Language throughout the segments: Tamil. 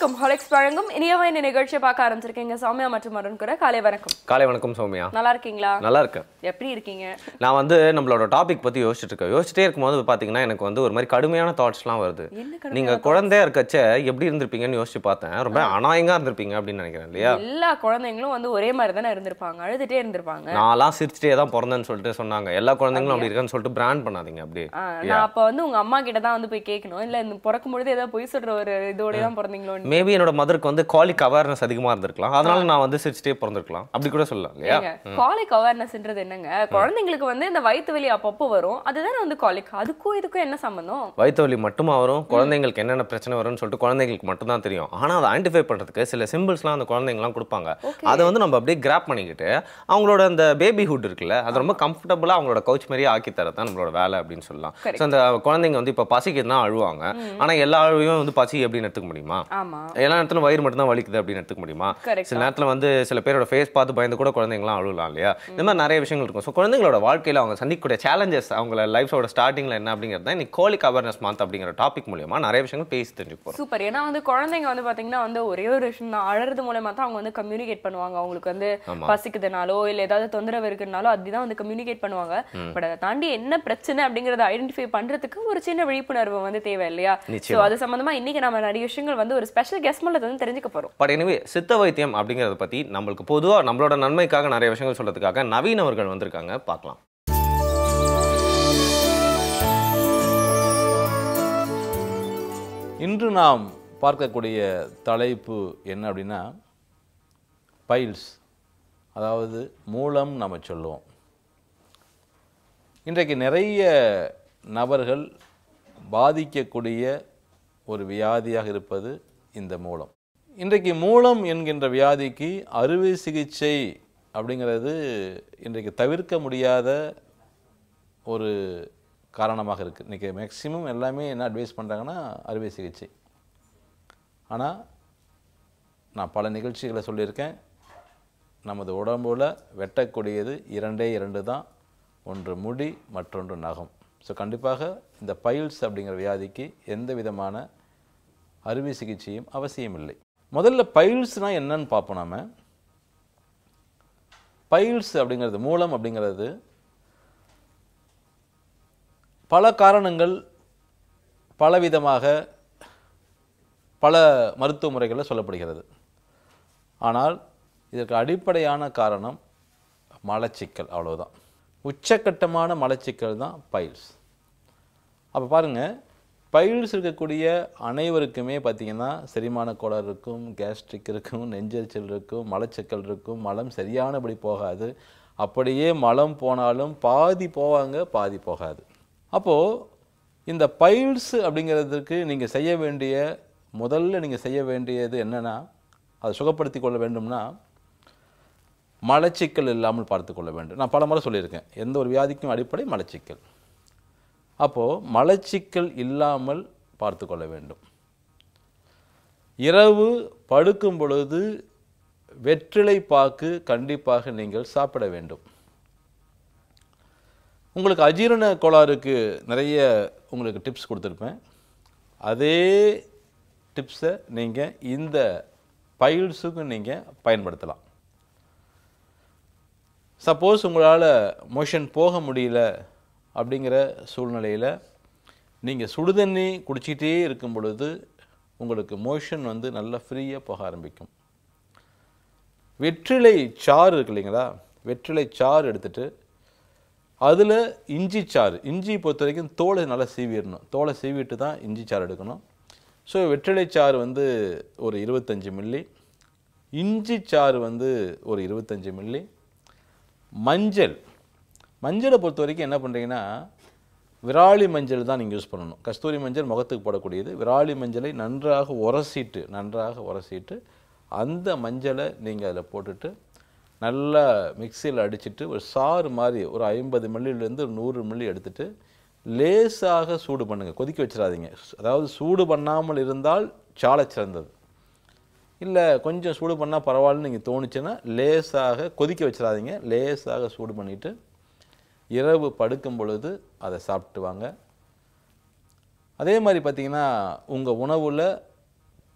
வணக்கம். ஹாலிக்ஸ் வழங்கும் இனியவை இந்த நிகழ்ச்சியை பார்க்க ஆரம்பிச்சிருக்கீங்க. சௌமியா மற்றும் அருண் கூட காலை வணக்கம். காலை வணக்கம் சௌமியா. நல்லா இருக்கீங்களா? நல்லா இருக்கேன். எப்படி இருக்கீங்க? நான் நம்மளோட டாபிக் பத்தி யோசிச்சுட்டே இருக்கும்போது பாத்தீங்கன்னா எனக்கு ஒரு மாதிரி கடுமையான தாட்ஸ்லாம் வருது. நீங்க குழந்தையா இருக்கச்ச எப்படி இருந்திருப்பீங்கன்னு யோசிச்சு பார்த்தேன். ரொம்ப அநாயகமா இருந்திருப்பீங்க அப்படின்னு நினைக்கிறேன் இல்லையா? எல்லா குழந்தைங்களும் ஒரே மாதிரி தானே இருந்திருப்பாங்க, அழுதுட்டே இருந்திருப்பாங்க. நான்லாம் சிரிச்சுட்டே தான் பிறந்தேன்னு சொல்லிட்டு சொன்னாங்க. எல்லா குழந்தைங்களும் அப்படி இருக்கான்னு சொல்லிட்டு பிராண்ட் பண்ணாதீங்க. அப்படியே நான் அப்ப உங்க அம்மா கிட்ட தான் போய் கேட்கணும், இல்ல இந்த பிறக்கும் பொழுது ஏதாவது பொய் சொல்ற ஒரு இதோட தான் பிறந்தீங்களோ? மேபி என்னோட மதருக்கு Colic அவேர்னஸ் அதிகமா இருந்திருக்கலாம். அதனால நான் சிரிச்சுட்டே பிறந்திருக்கலாம். அப்படி கூட சொல்லலாம் இல்லையா? Colic அவேர்னஸ்ன்றது என்னங்க? குழந்தைங்களுக்கு இந்த வயித்து வலி அப்பப்போ வரும், அதுதானே Colic. அதுக்கும் இதுக்கும் என்ன சம்பந்தம்? வயித்து வலி மட்டுமா வரும்? குழந்தைங்களுக்கு என்னென்ன பிரச்சனை வரும்னு சொல்லிட்டு குழந்தைங்களுக்கு மட்டும் தான் தெரியும். ஆனா அதை ஐடென்டிஃபை பண்றதுக்கு சில சிம்பிள்ஸ்லாம் அந்த குழந்தைங்கலாம் கொடுப்பாங்க. அதை நம்ம அப்படியே கிராப் பண்ணிக்கிட்டு அவங்களோட அந்த பேபிஹுட் இருக்குல்ல, அது ரொம்ப கம்ஃபர்டபுளா அவங்களோட கவுச் மாதிரியே ஆக்கி தரதான் நம்மளோட வேலை அப்படின்னு சொல்லலாம். அந்த குழந்தைங்க இப்ப பசிக்குதுன்னா அழுவாங்க. ஆனா எல்லா அழுவையும் பசி அப்படின்னு எடுத்துக்க முடியுமா? எல்லா நேரத்திலும் வயிறு மட்டும் தான் வலிக்குது அப்படின்னு எடுத்துக்க முடியுமா? சில நேரத்துல சில பேரோட ஃபேஸ் பார்த்து பயந்து கூட குழந்தைங்களாம் அழுவலாம் இல்லையா? இந்த மாதிரி நிறைய விஷயங்கள் இருக்கும். ஸோ குழந்தைங்களோட வாழ்க்கையில அவங்க சந்திக்கக்கூடிய சேலஞ்சஸ், அவங்க லைஃபோட ஸ்டார்டிங்ல என்ன அப்படிங்கிறது தான் இன்னைக்கு Colic அவேர்னஸ் மந்த் அப்படிங்கிற டாபிக் மூலமா நிறைய விஷயங்கள் பேசி தெரிஞ்சுப்போம். சூப்பர். ஏன்னா குழந்தைங்க பாத்தீங்கன்னா ஒரே ஒரு விஷயம் தான், அழறது மூலமா தான் அவங்க கம்யூனிகேட் பண்ணுவாங்க. அவங்களுக்கு பசிக்குதுனாலோ இல்ல ஏதாவது தொந்தரவு இருக்குனாலோ அதுதான் கம்யூனிகேட் பண்ணுவாங்க. பட் அதை தாண்டி என்ன பிரச்சனை அப்படிங்கறத ஐடென்டிஃபை பண்றதுக்கு ஒரு சின்ன விழிப்புணர்வு தேவை இல்லையா? சோ அது சம்பந்தமா இன்னைக்கு நம்ம நிறைய விஷயங்கள் ஒரு ஸ்பெஷல் கெஸ்ட் மூலமா தெரிஞ்சுக்க போறோம். பட் எனிவே சித்த வைத்தியம் அப்படிங்கறத பத்தி நம்மளுக்கு பொதுவா நம்மளோட நன்மைக்காக நிறைய விஷயங்கள் சொல்றதுக்காக நவீன் அவர்கள் வந்திருக்காங்க. பார்க்கலாம். இன்று நாம் பார்க்கக்கூடிய தலைப்பு என்ன அப்படின்னா பைல்ஸ், அதாவது மூலம் நம்ம சொல்லுவோம். இன்றைக்கு நிறைய நபர்கள் பாதிக்கக்கூடிய ஒரு வியாதியாக இருப்பது இந்த மூலம். இன்றைக்கு மூலம் என்கின்ற வியாதிக்கு அறுவை சிகிச்சை அப்படிங்கிறது இன்றைக்கு தவிர்க்க முடியாத ஒரு காரணமாக இருக்குது. இன்றைக்கி மேக்ஸிமம் எல்லாமே என்ன அட்வைஸ் பண்ணுறாங்கன்னா அறுவை சிகிச்சை. ஆனால் நான் பல நிகழ்ச்சிகளை சொல்லியிருக்கேன், நமது உடம்புல வெட்டக்கூடியது இரண்டு தான், ஒன்று முடி மற்றொன்று நகம். ஸோ கண்டிப்பாக இந்த பைல்ஸ் அப்படிங்கிற வியாதிக்கு எந்த விதமான அறுவை சிகிச்சையும் அவசியம் இல்லை. முதல்ல பைல்ஸ்னால் என்னன்னு பார்ப்போம். நாம பைல்ஸ் அப்படிங்கிறது, மூலம் அப்படிங்கிறது பல காரணங்கள் பலவிதமாக பல மருத்துவ முறைகளில் சொல்லப்படுகிறது. ஆனால் இதற்கு அடிப்படையான காரணம் மலச்சிக்கல், அவ்வளோதான். உச்சக்கட்டமான மலச்சிக்கல் தான் பைல்ஸ். அப்போ பாருங்கள், பைல்ஸ் இருக்கக்கூடிய அனைவருக்குமே பார்த்திங்கன்னா செரிமான கோளாறு இருக்கும், கேஸ்ட்ரிக் இருக்கும், நெஞ்செரிச்சல் இருக்கும், மலச்சிக்கல் இருக்கும், மலம் சரியானபடி போகாது. அப்படியே மலம் போனாலும் பாதி போவாங்க, பாதி போகாது. அப்போது இந்த பைல்ஸ் அப்படிங்கிறதுக்கு நீங்கள் முதல்ல செய்ய வேண்டியது என்னென்னா, அதை சுகப்படுத்தி கொள்ள வேண்டும்னா மலச்சிக்கல் இல்லாமல் பார்த்து கொள்ள வேண்டும். நான் பல முறை சொல்லியிருக்கேன், எந்த ஒரு வியாதிக்கும் அடிப்படை மலச்சிக்கல். அப்போது மலச்சிக்கல் இல்லாமல் பார்த்து கொள்ள வேண்டும். இரவு படுக்கும் பொழுது வெற்றிலை பாக்கு கண்டிப்பாக நீங்கள் சாப்பிட வேண்டும். உங்களுக்கு அஜீரண கோளாறுக்கு நிறைய உங்களுக்கு டிப்ஸ் கொடுத்துருப்பேன். அதே டிப்ஸை நீங்கள் இந்த பைல்ஸுக்கும் நீங்கள் பயன்படுத்தலாம். சப்போஸ் உங்களால் மோஷன் போக முடியல அப்படிங்கிற சூழ்நிலையில் நீங்கள் சுடுதண்ணி குடிச்சிட்டே இருக்கும் பொழுது உங்களுக்கு மோஷன் நல்லா ஃப்ரீயாக போக ஆரம்பிக்கும். வெற்றிலை சாறு இருக்கு இல்லைங்களா, வெற்றிலை சாறு எடுத்துகிட்டு அதில் இஞ்சி சாறு, இஞ்சி பொறுத்த வரைக்கும் தோலை நல்லா சீவிடணும், தோலை சீவிட்டு தான் இஞ்சி சாறு எடுக்கணும். ஸோ வெற்றிலை சாறு ஒரு 25 மில்லி, இஞ்சி சாறு ஒரு 25 மில்லி, மஞ்சளை பொறுத்த வரைக்கும் என்ன பண்ணுறீங்கன்னா விராலி மஞ்சள் தான் நீங்கள் யூஸ் பண்ணணும். கஸ்தூரி மஞ்சள் முகத்துக்கு போடக்கூடியது. விராலி மஞ்சளை நன்றாக உரசிட்டு அந்த மஞ்சளை நீங்கள் அதில் போட்டுட்டு நல்லா மிக்சியில் அடிச்சுட்டு ஒரு சாறு மாதிரி ஒரு 50 மில்லிலேருந்து ஒரு 100 மில்லி எடுத்துகிட்டு லேசாக சூடு பண்ணுங்கள், கொதிக்க வச்சிடாதீங்க. அதாவது சூடு பண்ணாமல் இருந்தால் சாலை சிறந்தது. இல்லை கொஞ்சம் சூடு பண்ணால் பரவாயில்லன்னு நீங்கள் தோணுச்சுன்னா லேசாக கொதிக்க வச்சிடாதீங்க, லேசாக சூடு பண்ணிவிட்டு இரவு படுக்கும் பொழுது அதை சாப்பிட்டு வாங்க. அதே மாதிரி பார்த்திங்கன்னா உங்கள் உணவில்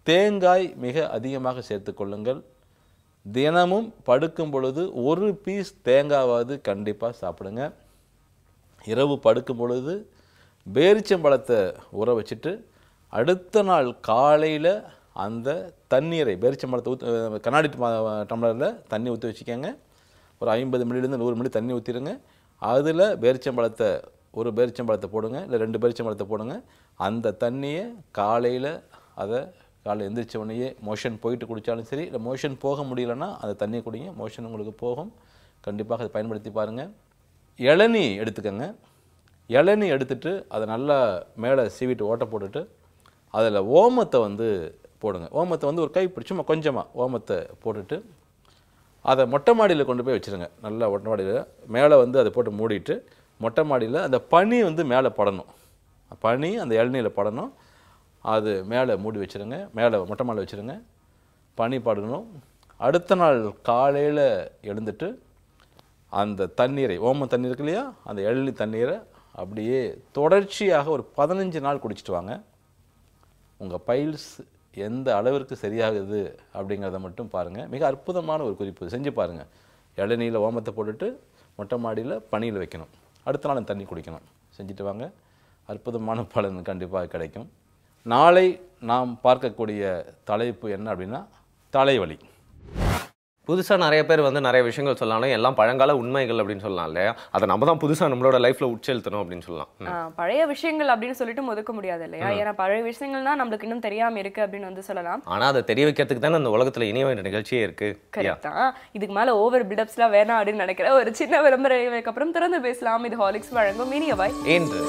தேங்காய் மிக அதிகமாக சேர்த்துக்கொள்ளுங்கள். தினமும் படுக்கும் பொழுது ஒரு பீஸ் தேங்காவாவது கண்டிப்பாக சாப்பிடுங்க. இரவு படுக்கும் பொழுது பேரிச்சம்பழத்தை ஊற வச்சுட்டு அடுத்த நாள் காலையில் அந்த தண்ணீரை பேரிச்சம்பழத்தை கண்ணாடி டம்ளரில் தண்ணி ஊற்றி வச்சுக்கோங்க. ஒரு 50 மில்லிலேருந்து 100 மில்லி தண்ணி ஊற்றிடுங்க. அதில் ஒரு பேரிச்சம்பழத்தை போடுங்க, இல்லை 2 பேரிச்சம்பழத்தை போடுங்க. அந்த தண்ணியை காலையில் காலையில் எந்திரிச்ச உடனேயே மோஷன் போயிட்டு குடித்தாலும் சரி, இல்லை மோஷன் போக முடியலன்னா அந்த தண்ணியை குடிங்க, மோஷன் உங்களுக்கு போகும். கண்டிப்பாக அதை பயன்படுத்தி பாருங்கள். இளநீ எடுத்துக்கோங்க. இளநீ எடுத்துட்டு அதை நல்லா மேலே சீவிட்டு ஓட்டை போட்டுட்டு அதில் ஓமத்தை போடுங்க. ஓமத்தை ஒரு கைப்பிடி சும்மா கொஞ்சமாக ஓமத்தை போட்டுட்டு அதை மொட்டை மாடியில் கொண்டு போய் வச்சுருங்க. நல்லா மொட்டை மாடியில் மேலே அதை போட்டு மூடிட்டு மொட்டை மாடியில் அந்த பனி மேலே படணும். பனி அந்த இளநீரில் படணும். அது மேலே மூடி வச்சுருங்க, மேலே மொட்டை மாடியில் வச்சுருங்க. பனி படணும். அடுத்த நாள் காலையில் எழுந்துட்டு அந்த தண்ணீரை, ஓம தண்ணீர் இருக்கு இல்லையா, அந்த இளநீ தண்ணீரை அப்படியே தொடர்ச்சியாக ஒரு 15 நாள் குடிச்சிட்டு வாங்க. உங்கள் பைல்ஸ் எந்த அளவிற்கு சரியாகுது அப்படிங்கிறத மட்டும் பாருங்கள். மிக அற்புதமான ஒரு குறிப்பு, செஞ்சு பாருங்கள். இளநீரில் ஓமத்தை போட்டுட்டு மொட்டை மாடியில் பனியில் வைக்கணும், அடுத்த நாள் தண்ணி குடிக்கணும். செஞ்சுட்டு வாங்க, அற்புதமான பலன் கண்டிப்பாக கிடைக்கும். நாளை நாம் பார்க்கக்கூடிய தலைப்பு என்ன அப்படின்னா தலைவலி. புதுசாக நிறைய பேர் நிறைய விஷயங்கள் சொல்லலாம், எல்லாம் பழங்கால உண்மைகள் அப்படின்னு சொல்லலாம் இல்லையா? அதை நம்ம தான் புதுசாக நம்மளோட லைஃப்ல உட்செலுத்தணும் அப்படின்னு சொல்லலாம். பழைய விஷயங்கள் அப்படின்னு சொல்லிட்டு ஒதுக்க முடியாது இல்லையா? ஏன்னா பழைய விஷயங்கள் தான் நம்மளுக்கு இன்னும் தெரியாம இருக்கு அப்படின்னு சொல்லலாம். ஆனா அதை தெரிய வைக்கிறதுக்கு தானே அந்த உலகத்துல இனியவை நிகழ்ச்சியே இருக்கு. கரெக்டா. இதுக்கு மேல ஓவர் பில்டப்ஸ்லாம் வேணாம் அப்படின்னு நினைக்கிறேன். ஒரு சின்ன விளம்பரம் அப்புறம் திறந்து பேசலாம். இது ஹாலிக்ஸ் வழங்கும் இனியவை இன்று.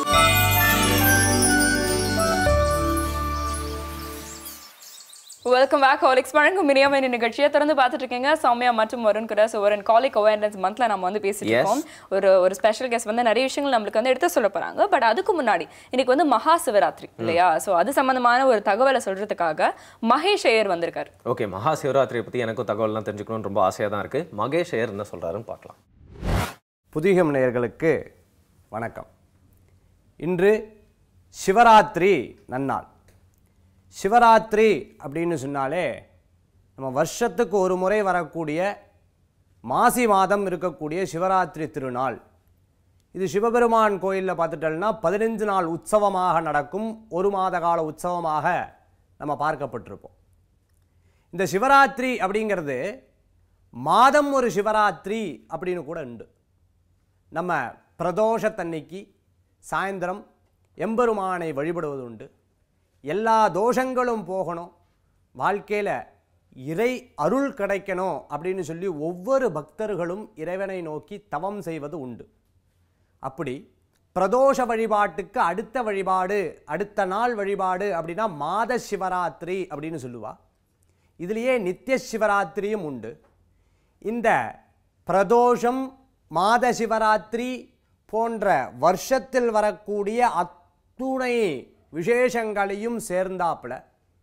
Welcome back. ஹாலிக்ஸ் வழங்கும் இனியவை நிகழ்ச்சியை தொடர்ந்து பார்த்துட்டு இருக்கீங்க. சௌமியா மற்றும் வருண் கூட. வருண், காலிக் அவேர்னஸ் மந்த்ல நம்ம பேசிட்டு இருக்கோம். ஒரு ஸ்பெஷல் கெஸ்ட் நிறைய விஷயங்கள் நம்மளுக்கு எடுத்து சொல்ல போறாங்க. பட் அதுக்கு முன்னாடி இன்னைக்கு மகா சிவராத்திரி இல்லையா? சோ அது சம்பந்தமான ஒரு தகவலை சொல்றதுக்காக மகேஷ் ஐயர் வந்திருக்காரு. ஓகே, மகா சிவராத்திரியை பத்தி எனக்கும் தகவல்லாம் தெரிஞ்சுக்கணும்னு ரொம்ப ஆசையா தான் இருக்கு. மகேஷ் ஐயர் என்ன சொல்றாருன்னு பார்க்கலாம். புதியுகம் நேயர்களுக்கு வணக்கம். இன்று சிவராத்திரி நன்னாள். சிவராத்திரி அப்படின்னு சொன்னாலே நம்ம வருஷத்துக்கு ஒரு முறை வரக்கூடிய மாசி மாதம் இருக்கக்கூடிய சிவராத்திரி திருநாள். இது சிவபெருமான் கோயிலில் பார்த்துட்டோம்னா 15 நாள் உற்சவமாக நடக்கும், ஒரு மாத கால உற்சவமாக நம்ம பார்க்கப்பட்டிருப்போம். இந்த சிவராத்திரி அப்படிங்கிறது மாதம் ஒரு சிவராத்திரி அப்படின்னு கூட உண்டு. நம்ம பிரதோஷத்தன்னைக்கு சாயந்தரம் எம்பெருமானை வழிபடுவது உண்டு. எல்லா தோஷங்களும் போகணும், வாழ்க்கையில் இறை அருள் கிடைக்கணும் அப்படின்னு சொல்லி ஒவ்வொரு பக்தர்களும் இறைவனை நோக்கி தவம் செய்வது உண்டு. அப்படி பிரதோஷ வழிபாட்டுக்கு அடுத்த வழிபாடு, அடுத்த நாள் வழிபாடு அப்படின்னா மாத சிவராத்திரி அப்படின்னு சொல்லுவா. இதுலேயே நித்திய சிவராத்திரியும் உண்டு. இந்த பிரதோஷம், மாத சிவராத்திரி போன்ற வருஷத்தில் வரக்கூடிய அத்துணை விசேஷங்களையும் சேர்ந்தாப்புல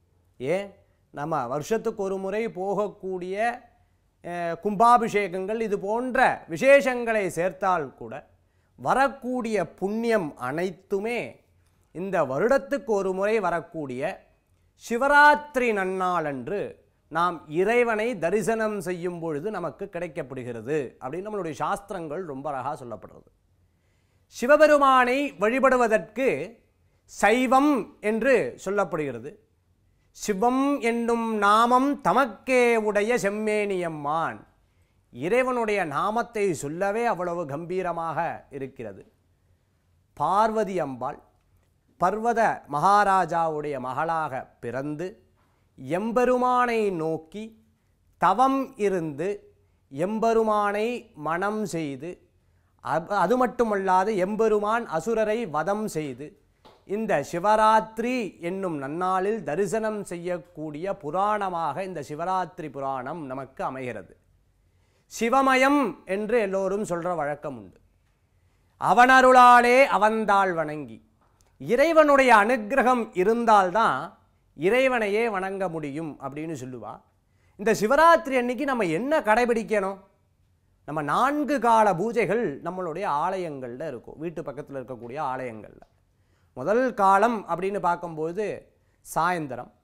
நம்ம வருஷத்துக்கு ஒரு முறை போகக்கூடிய கும்பாபிஷேகங்கள் இது போன்ற விசேஷங்களை சேர்த்தால் கூட வரக்கூடிய புண்ணியம் அனைத்துமே இந்த வருடத்துக்கு ஒரு முறை வரக்கூடிய சிவராத்திரி நன்னாளன்று நாம் இறைவனை தரிசனம் செய்யும் பொழுது நமக்கு கிடைக்கப்படுகிறது அப்படின்னு நம்மளுடைய சாஸ்திரங்கள் ரொம்ப அழகாக சொல்லப்படுறது. சிவபெருமானை வழிபடுவதற்கு சைவம் என்று சொல்லப்படுகிறது. சிவம் என்னும் நாமம் தமக்கே உடைய செம்மேனியம்மான். இறைவனுடைய நாமத்தை சொல்லவே அவ்வளவு கம்பீரமாக இருக்கிறது. பார்வதி அம்பாள் பர்வத மகாராஜாவுடைய மகளாக பிறந்து எம்பெருமானை நோக்கி தவம் இருந்து எம்பெருமானை மனம் செய்து, அது மட்டுமல்லாது எம்பெருமான் அசுரரை வதம் செய்து இந்த சிவராத்திரி என்னும் நன்னாளில் தரிசனம் செய்யக்கூடிய புராணமாக இந்த சிவராத்திரி புராணம் நமக்கு அமைகிறது. சிவமயம் என்று எல்லோரும் சொல்கிற வழக்கம் உண்டு. அவனருளாலே அவன்தாள் வணங்கி, இறைவனுடைய அனுக்கிரகம் இருந்தால்தான் இறைவனையே வணங்க முடியும் அப்படின்னு சொல்லுவா. இந்த சிவராத்திரி அன்னைக்கு நம்ம என்ன கடைபிடிக்கணும்? நம்ம 4 கால பூஜைகள் நம்மளுடைய ஆலயங்களில் இருக்கும், வீட்டு பக்கத்தில் இருக்கக்கூடிய ஆலயங்களில். முதல் காலம் அப்படின்னு பார்க்கும்போது சாயந்தரம்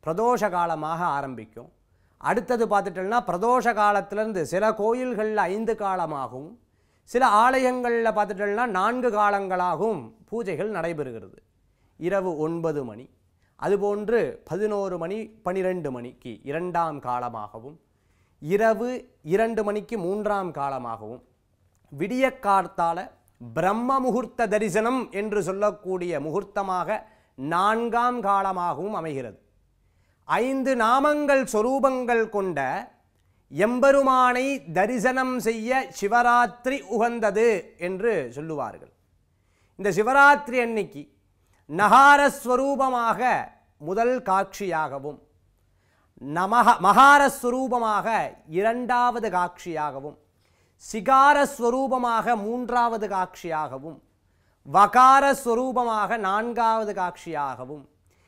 பிரதோஷ காலமாக ஆரம்பிக்கும். அடுத்தது பார்த்துட்டோம்னா பிரதோஷ காலத்திலேருந்து சில கோயில்களில் 5 காலமாகவும் சில ஆலயங்களில் பார்த்துட்டோம்னா 4 காலங்களாகவும் பூஜைகள் நடைபெறுகிறது. இரவு 9 மணி, அதுபோன்று 11 மணி 12 மணிக்கு 2ஆம் காலமாகவும், இரவு 2 மணிக்கு 3ஆம் காலமாகவும், விடிய கார்த்தால பிரம்ம முகூர்த்த தரிசனம் என்று சொல்லக்கூடிய முகூர்த்தமாக 4ஆம் காலமாகவும் அமைகிறது. 5 நாமங்கள் சொரூபங்கள் கொண்ட எம்பெருமானை தரிசனம் செய்ய சிவராத்திரி உகந்தது என்று சொல்லுவார்கள். இந்த சிவராத்திரி அன்னைக்கு நகாரஸ்வரூபமாக முதல் காட்சியாகவும், மகாரஸ்வரூபமாக 2வது காட்சியாகவும், சிகாரஸ்வரூபமாக 3வது காட்சியாகவும், வகாரஸ்வரூபமாக 4வது காட்சியாகவும்,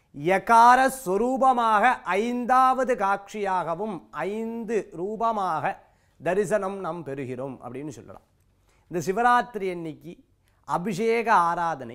யகார ஸ்வரூபமாக 5வது காட்சியாகவும் 5 ரூபமாக தரிசனம் நாம் பெறுகிறோம் அப்படின்னு சொல்லலாம். இந்த சிவராத்திரி அன்னைக்கு அபிஷேக ஆராதனை,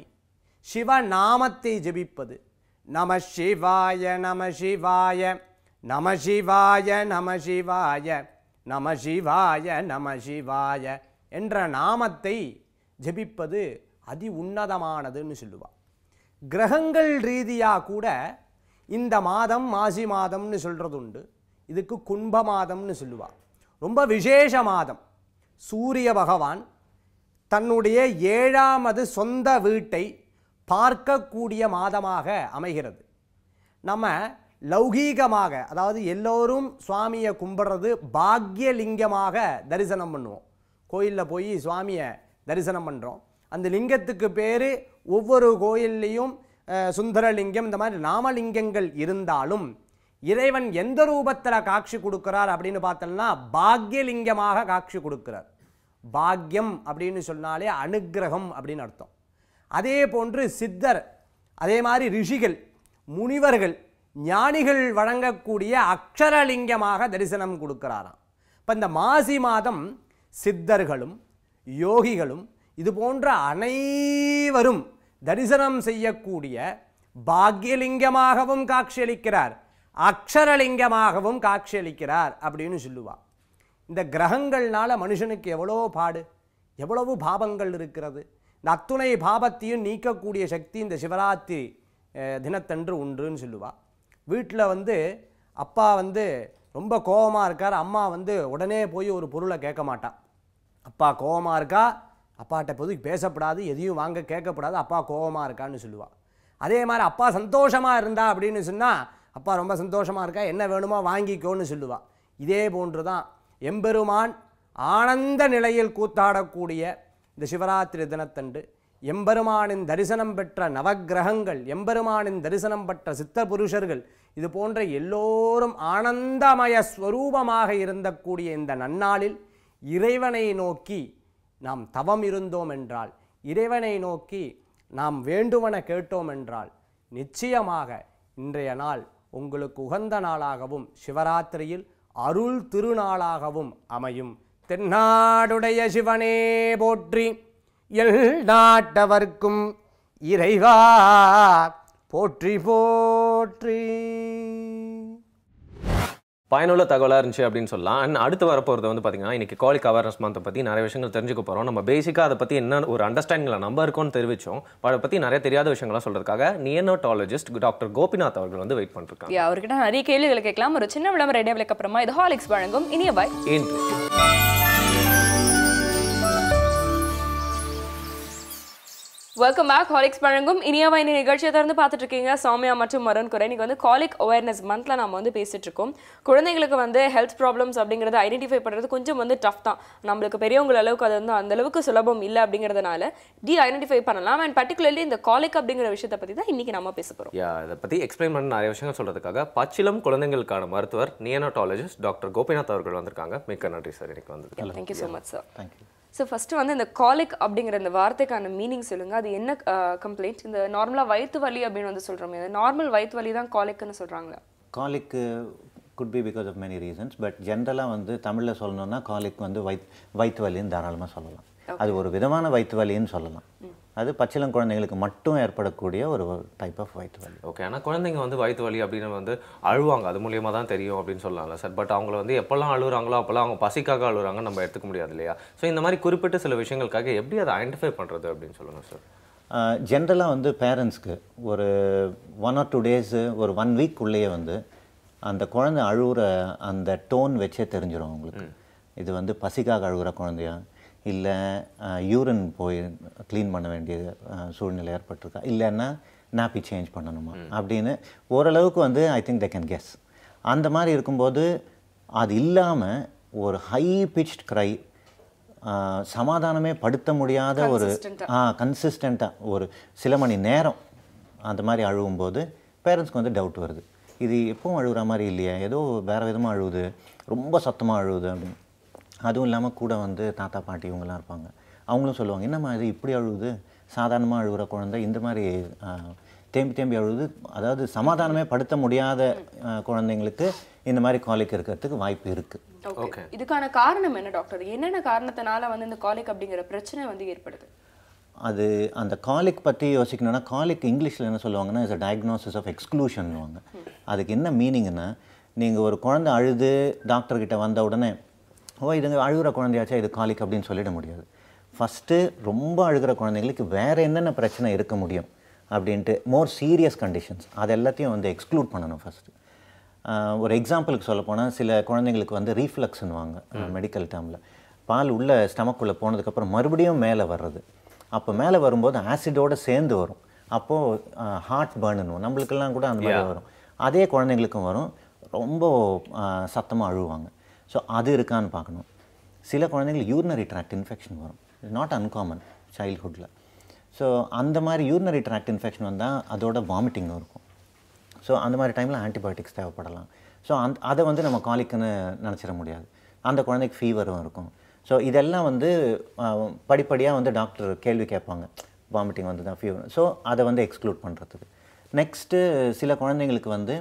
சிவநாமத்தை ஜெபிப்பது, நம சிவாய நம சிவாய நம சிவாய நம சிவாய நம சிவாய நம சிவாய என்ற நாமத்தை ஜெபிப்பது அதி உன்னதமானதுன்னு சொல்லுவாள். கிரகங்கள் ரீதியாக கூட இந்த மாதம் மாசி மாதம்னு சொல்கிறது உண்டு. இதுக்கு கும்ப மாதம்னு சொல்லுவாள். ரொம்ப விசேஷ மாதம். சூரிய பகவான் தன்னுடைய 7வது சொந்த வீட்டை பார்க்கக்கூடிய மாதமாக அமைகிறது. நம்ம லௌகீகமாக, அதாவது எல்லோரும் சுவாமியை கும்பிட்றது பாக்யலிங்கமாக தரிசனம் பண்ணுவோம். கோயிலில் போய் சுவாமியை தரிசனம் பண்ணுறோம். அந்த லிங்கத்துக்கு பேர் ஒவ்வொரு கோயில்லையும் சுந்தரலிங்கம், இந்த மாதிரி நாமலிங்கங்கள் இருந்தாலும் இறைவன் எந்த ரூபத்தில் காட்சி கொடுக்கிறார் அப்படின்னு பார்த்தோம்னா பாக்யலிங்கமாக காட்சி கொடுக்கிறார். பாக்யம் அப்படின்னு சொன்னாலே அனுக்கிரகம் அப்படின்னு அர்த்தம். அதே போன்று சித்தர், அதே மாதிரி ரிஷிகள், முனிவர்கள், ஞானிகள் வழங்கக்கூடிய அக்ஷரலிங்கமாக தரிசனம் கொடுக்கிறாராம். இப்போ இந்த மாசி மாதம் சித்தர்களும் யோகிகளும் இது போன்ற அனைவரும் தரிசனம் செய்யக்கூடிய பாக்யலிங்கமாகவும் காட்சியளிக்கிறார், அக்ஷரலிங்கமாகவும் காட்சியளிக்கிறார் அப்படின்னு சொல்லுவா. இந்த கிரகங்கள்னால மனுஷனுக்கு எவ்வளோ பாடு, எவ்வளவு பாபங்கள் இருக்கிறது. இந்த அத்துணை பாபத்தையும் நீக்கக்கூடிய சக்தி இந்த சிவராத்திரி தினத்தன்று உண்டுன்னு சொல்லுவா. வீட்டில் அப்பா ரொம்ப கோபமாக இருக்கார். அம்மா உடனே போய் ஒரு பொருளை கேட்க மாட்டான். அப்பா கோபமாக இருக்கா, அப்பாட்ட போது பேசப்படாது, எதையும் வாங்க கேட்கப்படாது, அப்பா கோபமாக இருக்கான்னு சொல்லுவாள். அதே மாதிரி அப்பா சந்தோஷமாக இருந்தா அப்படின்னு சொன்னால், அப்பா ரொம்ப சந்தோஷமாக இருக்கா, என்ன வேணுமோ வாங்கிக்கோன்னு சொல்லுவாள். இதே போன்று தான் எம்பெருமான் ஆனந்த நிலையில் கூத்தாடக்கூடிய இந்த சிவராத்திரி தினத்தன்று எம்பெருமானின் தரிசனம் பெற்ற நவக்கிரகங்கள், எம்பெருமானின் தரிசனம் பெற்ற சித்த புருஷர்கள், இது போன்ற எல்லோரும் ஆனந்தமய ஸ்வரூபமாக இருந்தக்கூடிய இந்த நன்னாளில் இறைவனை நோக்கி நாம் தவம் இருந்தோம் என்றால், இறைவனை நோக்கி நாம் வேண்டுவன கேட்டோம் என்றால், நிச்சயமாக இன்றைய நாள் உங்களுக்கு உகந்த நாளாகவும் சிவராத்திரியில் அருள் திருநாளாகவும் அமையும். தென்னாடுடைய சிவனே போற்றி, எல் நாட்டவர்க்கும் இறைவா போற்றி போற்றி. பயனுள்ள தகவலாக இருந்துச்சு அப்படின்னு சொல்லலாம். அண்ட் அடுத்து வரப்போகிறது பார்த்தீங்கன்னா இன்றைக்கி காலிக் அவேர்னஸ் மந்த்தை பற்றி நிறைய விஷயங்கள் தெரிஞ்சுக்க போகிறோம். நம்ம பேசிக்காக அதை பற்றி என்ன ஒரு அண்டர்ஸ்டாண்டிங்கில் நம்ம இருக்கோம்னு தெரிவித்தோம். அதை பற்றி நிறைய தெரியாத விஷயங்கள்லாம் சொல்கிறதுக்காக நியோனட்டாலஜிஸ்ட் டாக்டர் கோபிநாத் அவர்கள் வெயிட் பண்ணிருக்காங்க. அவர்கிட்ட நிறைய கேள்விகள் கேட்கலாம். ஒரு சின்ன விளம்பர இடைவெளிக்கு அப்புறமா இது ஹாலிக்ஸ் வழங்கும் இனியவை இன்று. Welcome back. ஹாலிக்ஸ் வழங்கும் இனியவை இந்த நிகழ்ச்சியை தொடர்ந்து பார்த்துட்டு இருக்கீங்க. சௌமியா மற்றும் மருண் குறை. இன்னைக்கு காலிக் அவேர்னஸ் மந்த்ல நம்ம பேசிட்டு இருக்கோம். குழந்தைங்களுக்கு ஹெல்த் ப்ராப்ளம்ஸ் அப்படிங்கறத ஐடென்டிஃபை பண்றது கொஞ்சம் டஃப் தான். நம்மளுக்கு பெரியவங்க அளவுக்கு அது அந்த அளவுக்கு சுலபம் இல்லை அப்படிங்கிறதுனால ஐடென்டிஃபை பண்ணலாம். அண்ட் பர்டிகுலர்லி இந்த காலிக் அப்படிங்கிற விஷயத்தை பத்தி தான் இன்னைக்கு நம்ம பேச போறோம். இதை பத்தி எக்ஸ்பிளைன் பண்ண நிறைய விஷயங்கள் சொல்றதுக்காக பச்சிளம் குழந்தைகளுக்கான மருத்துவர் நியோனட்டாலஜிஸ்ட் டாக்டர் கோபிநாத் அவர்கள் வந்திருக்காங்க. மிக்க நன்றி சார் இன்னைக்கு வந்தது. Thank you so much sir. Thank you. So first இந்த காலிக் அப்படிங்கிற இந்த வார்த்தைக்கான மீனிங் சொல்லுங்கள். அது என்ன கம்ப்ளைண்ட்? இந்த நார்மலாக வயிற்று வலி அப்படின்னு சொல்கிறோமே, நார்மல் வயிற்று வலி தான் காலிக்னு சொல்கிறாங்களா? காலிக்கு could be because of many reasons, but ஜென்ரலாக தமிழில் சொல்லணும்னா காலிக் வயிற்று வலின்னு தாராளமாக சொல்லலாம். அது ஒரு விதமான வயிற்று வலின்னு சொல்லலாம். அது பச்சிளம் குழந்தைங்களுக்கு மட்டும் ஏற்படக்கூடிய ஒரு டைப் ஆஃப் வயிற்று வலி. ஓகே. ஆனால் குழந்தைங்க வந்து வயிற்று வலி அப்படின்னு வந்து அழுவாங்க, அது மூலியமாக தான் தெரியும் அப்படின்னு சொல்லலாம்ல சார். பட் அவங்கள வந்து எப்போல்லாம் அழுகுறாங்களோ அப்போல்லாம் அவங்க பசிக்காக அழுகுறாங்க, நம்ம எடுத்துக்க முடியாது இல்லையா? ஸோ இந்த மாதிரி குறிப்பிட்ட சில விஷயங்களுக்காக எப்படி அதை ஐடென்டிஃபை பண்ணுறது அப்படின்னு சொல்லுங்கள் சார். ஜென்ரலாக வந்து பேரண்ட்ஸ்க்கு ஒரு 1 or 2 டேஸு ஒரு 1 வீக் உள்ளேயே வந்து அந்த குழந்தை அழுகுற அந்த டோன் வச்சே தெரிஞ்சிடும் அவங்களுக்கு. இது வந்து பசிக்காக அழுகுற குழந்தையா, இல்லை யூரின் போய் க்ளீன் பண்ண வேண்டிய சூழ்நிலை ஏற்பட்டிருக்கா, இல்லைன்னா நாப்பி சேஞ்ச் பண்ணணுமா அப்படின்னு ஓரளவுக்கு வந்து I think they can guess. அந்த மாதிரி இருக்கும்போது அது இல்லாமல் ஒரு ஹை பிச்ட் க்ரை, சமாதானமே படுத்த முடியாத ஒரு கன்சிஸ்டண்ட்டாக ஒரு சில மணி நேரம் அந்த மாதிரி அழுகும்போது பேரண்ட்ஸ்க்கு வந்து டவுட் வருது. இது எப்பவும் அழுகுற மாதிரி இல்லையே, ஏதோ வேறு விதமாக அழுகுது, ரொம்ப சத்தமாக அழுகுது அப்படின்னு. அதுவும் இல்லாமல் கூட வந்து தாத்தா பாட்டி இவங்கெல்லாம் இருப்பாங்க, அவங்களும் சொல்லுவாங்க, என்னம்மா இது இப்படி அழுகுது, சாதாரணமாக அழுகுற குழந்தை இந்த மாதிரி தேம்பி தேம்பி அழுகுது. அதாவது சமாதானமே படுத்த முடியாத குழந்தைங்களுக்கு இந்த மாதிரி காலிக் இருக்கிறதுக்கு வாய்ப்பு இருக்குது. ஓகே. இதுக்கான காரணம் என்ன டாக்டர்? என்னென்ன காரணத்தினால வந்து இந்த காலிக் அப்படிங்கிற பிரச்சனை வந்து ஏற்படுது? அது அந்த காலிக் பற்றி யோசிக்கணும்னா, காலிக் இங்கிலீஷில் என்ன சொல்லுவாங்கன்னா இஸ் அ டயக்னோசிஸ் ஆஃப் எக்ஸ்க்ளூஷன்னுவாங்க. அதுக்கு என்ன மீனிங்னா, நீங்கள் ஒரு குழந்தை அழுது டாக்டர்கிட்ட வந்த உடனே இதுங்க அழுகிற குழந்தையாச்சா இது காலிக் அப்படின்னு சொல்லிட முடியாது. ஃபஸ்ட்டு ரொம்ப அழுகிற குழந்தைங்களுக்கு வேறு என்னென்ன பிரச்சனை இருக்க முடியும் அப்படின்ட்டு மோர் சீரியஸ் கண்டிஷன்ஸ் அது எல்லாத்தையும் வந்து எக்ஸ்க்ளூட் பண்ணணும் ஃபஸ்ட்டு. ஒரு எக்ஸாம்பிளுக்கு சொல்ல போனால், சில குழந்தைங்களுக்கு வந்து ரீஃப்ளக்ஸ்ன்னுவாங்க மெடிக்கல் டேர்மில். பால் உள்ள ஸ்டமக்குள்ளே போனதுக்கப்புறம் மறுபடியும் மேலே வர்றது. அப்போ மேலே வரும்போது ஆசிடோடு சேர்ந்து வரும். அப்போது ஹார்ட் பர்னுன்னு நம்மளுக்கெல்லாம் கூட அந்த மாதிரி வரும். அதே குழந்தைங்களுக்கும் வரும், ரொம்ப சத்தமாக அழுவாங்க. ஸோ அது இருக்கான்னு பார்க்கணும். சில குழந்தைங்களுக்கு யூரினரி ட்ராக்ட் இன்ஃபெக்ஷன் வரும், இட்ஸ் நாட் அன்காமன் சைல்ட்ஹுட்டில். ஸோ அந்த மாதிரி யூரினரி ட்ராக்ட் இன்ஃபெக்ஷன் வந்தால் அதோட வாமிட்டிங்கும் இருக்கும். ஸோ அந்த மாதிரி டைமில் ஆன்டிபயோட்டிக்ஸ் தேவைப்படலாம். ஸோ அதை வந்து நம்ம காலிக்குன்னு நினச்சிட முடியாது. அந்த குழந்தைக்கு ஃபீவரும் இருக்கும். ஸோ இதெல்லாம் வந்து படிப்படியாக வந்து டாக்டர் கேள்வி கேட்பாங்க, வாமிட்டிங் வந்து தான் ஃபீவர். ஸோ அதை வந்து எக்ஸ்க்ளூட் பண்ணுறதுக்கு. நெக்ஸ்ட்டு சில குழந்தைங்களுக்கு வந்து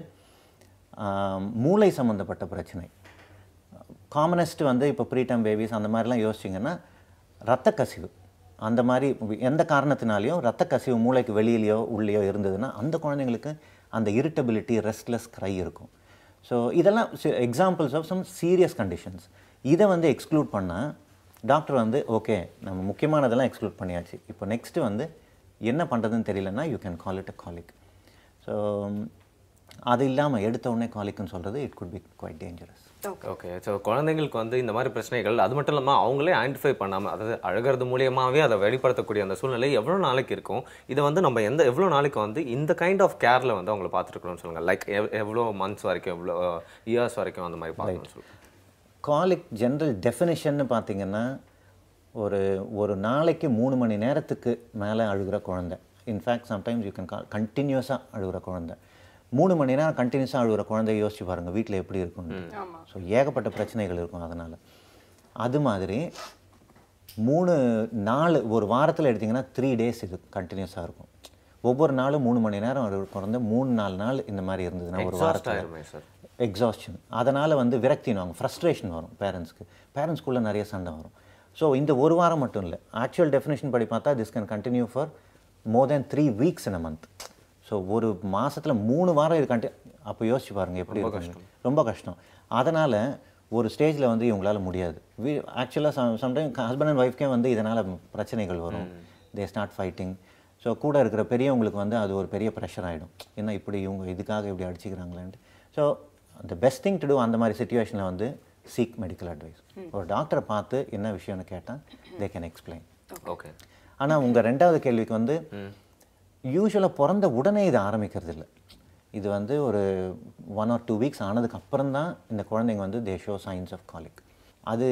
மூளை சம்மந்தப்பட்ட பிரச்சனை. காமனஸ்ட்டு வந்து இப்போ ப்ரீடம் பேபிஸ் அந்த மாதிரிலாம் யோசிச்சிங்கன்னா ரத்த கசிவு, அந்த மாதிரி எந்த காரணத்தினாலையும் ரத்த கசிவு மூளைக்கு வெளியிலையோ உள்ளேயோ இருந்ததுன்னா அந்த குழந்தைங்களுக்கு அந்த இரிட்டபிலிட்டி, ரெஸ்ட்லெஸ் க்ரை இருக்கும். ஸோ இதெல்லாம் examples of some serious conditions. இதை வந்து எக்ஸ்க்ளூட் பண்ணால் டாக்டர் வந்து ஓகே நம்ம முக்கியமானதெல்லாம் எக்ஸ்க்ளூட் பண்ணியாச்சு, இப்போ நெக்ஸ்ட்டு வந்து என்ன பண்ணுறதுன்னு தெரியலன்னா you can call it a colic. So அது இல்லாமல் எடுத்த உடனே காலிக்குன்னு சொல்கிறது it could be quite dangerous. Okay. So குழந்தைங்களுக்கு வந்து இந்த மாதிரி பிரச்சனைகள், அது மட்டும் இல்லாமல் அவங்களே ஐடென்டிஃபை பண்ணாமல், அதாவது அழுகிறது மூலியமாகவே அதை வெளிப்படுத்தக்கூடிய அந்த சூழ்நிலை எவ்வளோ நாளைக்கு இருக்கும்? இதை வந்து நம்ம எவ்வளோ நாளைக்கு வந்து இந்த கைண்ட் ஆஃப் கேரில் வந்து அவங்கள பார்த்துருக்கணும்னு சொல்லுங்கள். லைக் எவ்வளோ மந்த்ஸ் வரைக்கும், எவ்வளோ இயர்ஸ் வரைக்கும் அந்த மாதிரி பார்க்கணும்னு சொல்லுங்கள். காலிக் ஜென்ரல் டெஃபினிஷன்னு பார்த்தீங்கன்னா ஒரு நாளைக்கு 3 மணி நேரத்துக்கு மேலே அழுகிற குழந்தை. இன்ஃபேக்ட் சம்டைம்ஸ் யூ கேன் கண்டினியூஸாக அழுகிற குழந்தை. 3 மணி நேரம் கண்டினியூஸாக அழுகிற குழந்தைய யோசிச்சு பாருங்கள் வீட்டில் எப்படி இருக்கும்னு. ஸோ ஏகப்பட்ட பிரச்சனைகள் இருக்கும் அதனால். அது மாதிரி 3 நாள் ஒரு வாரத்தில் எடுத்திங்கன்னா 3 days இது கண்டினியூஸாக இருக்கும். ஒவ்வொரு நாளும் 3 மணி நேரம் அழுகிற குழந்தை 3-4 நாள் இந்த மாதிரி இருந்ததுன்னா ஒரு வாரத்தில் எக்ஸாஸ்ஷன். அதனால் வந்து விரக்தினுவாங்க, ஃப்ரஸ்ட்ரேஷன் வரும் பேரண்ட்ஸ்க்கு. பேரண்ட்ஸ்குள்ளே நிறைய சண்டை வரும். ஸோ இந்த ஒரு வாரம் மட்டும் இல்லை, ஆக்சுவல் டெஃபினேஷன் படி பார்த்தா this can continue for more than 3 weeks in a month. So ஒரு மாதத்தில் 3 வாரம் இது அப்போ யோசிச்சு பாருங்கள் எப்படி இருக்கும். ரொம்ப கஷ்டம். அதனால் ஒரு ஸ்டேஜில் வந்து இவங்களால முடியாது. ஆக்சுவலாக சம்டைம் ஹஸ்பண்ட் அண்ட் ஒய்ஃப்கே வந்து இதனால் பிரச்சனைகள் வரும். They start fighting. ஸோ கூட இருக்கிற பெரியவங்களுக்கு வந்து அது ஒரு பெரிய ப்ரெஷர் ஆகிடும், என்ன இப்படி இவங்க இதுக்காக இப்படி அடிச்சுக்கிறாங்களேன்ட்டு. So the best thing to do அந்த மாதிரி சுச்சுவேஷனில் வந்து சீக் மெடிக்கல் அட்வைஸ். ஒரு டாக்டரை பார்த்து என்ன விஷயம்னு கேட்டால் தே கேன் எக்ஸ்பிளைன். ஓகே. ஆனால் உங்கள் ரெண்டாவது கேள்விக்கு வந்து யூஸ்வலாக பிறந்த உடனே இது ஆரம்பிக்கிறது இல்லை. இது வந்து ஒரு 1 or 2 weeks ஆனதுக்கு அப்புறம் தான் இந்த குழந்தைங்க வந்து they show signs of colic. அது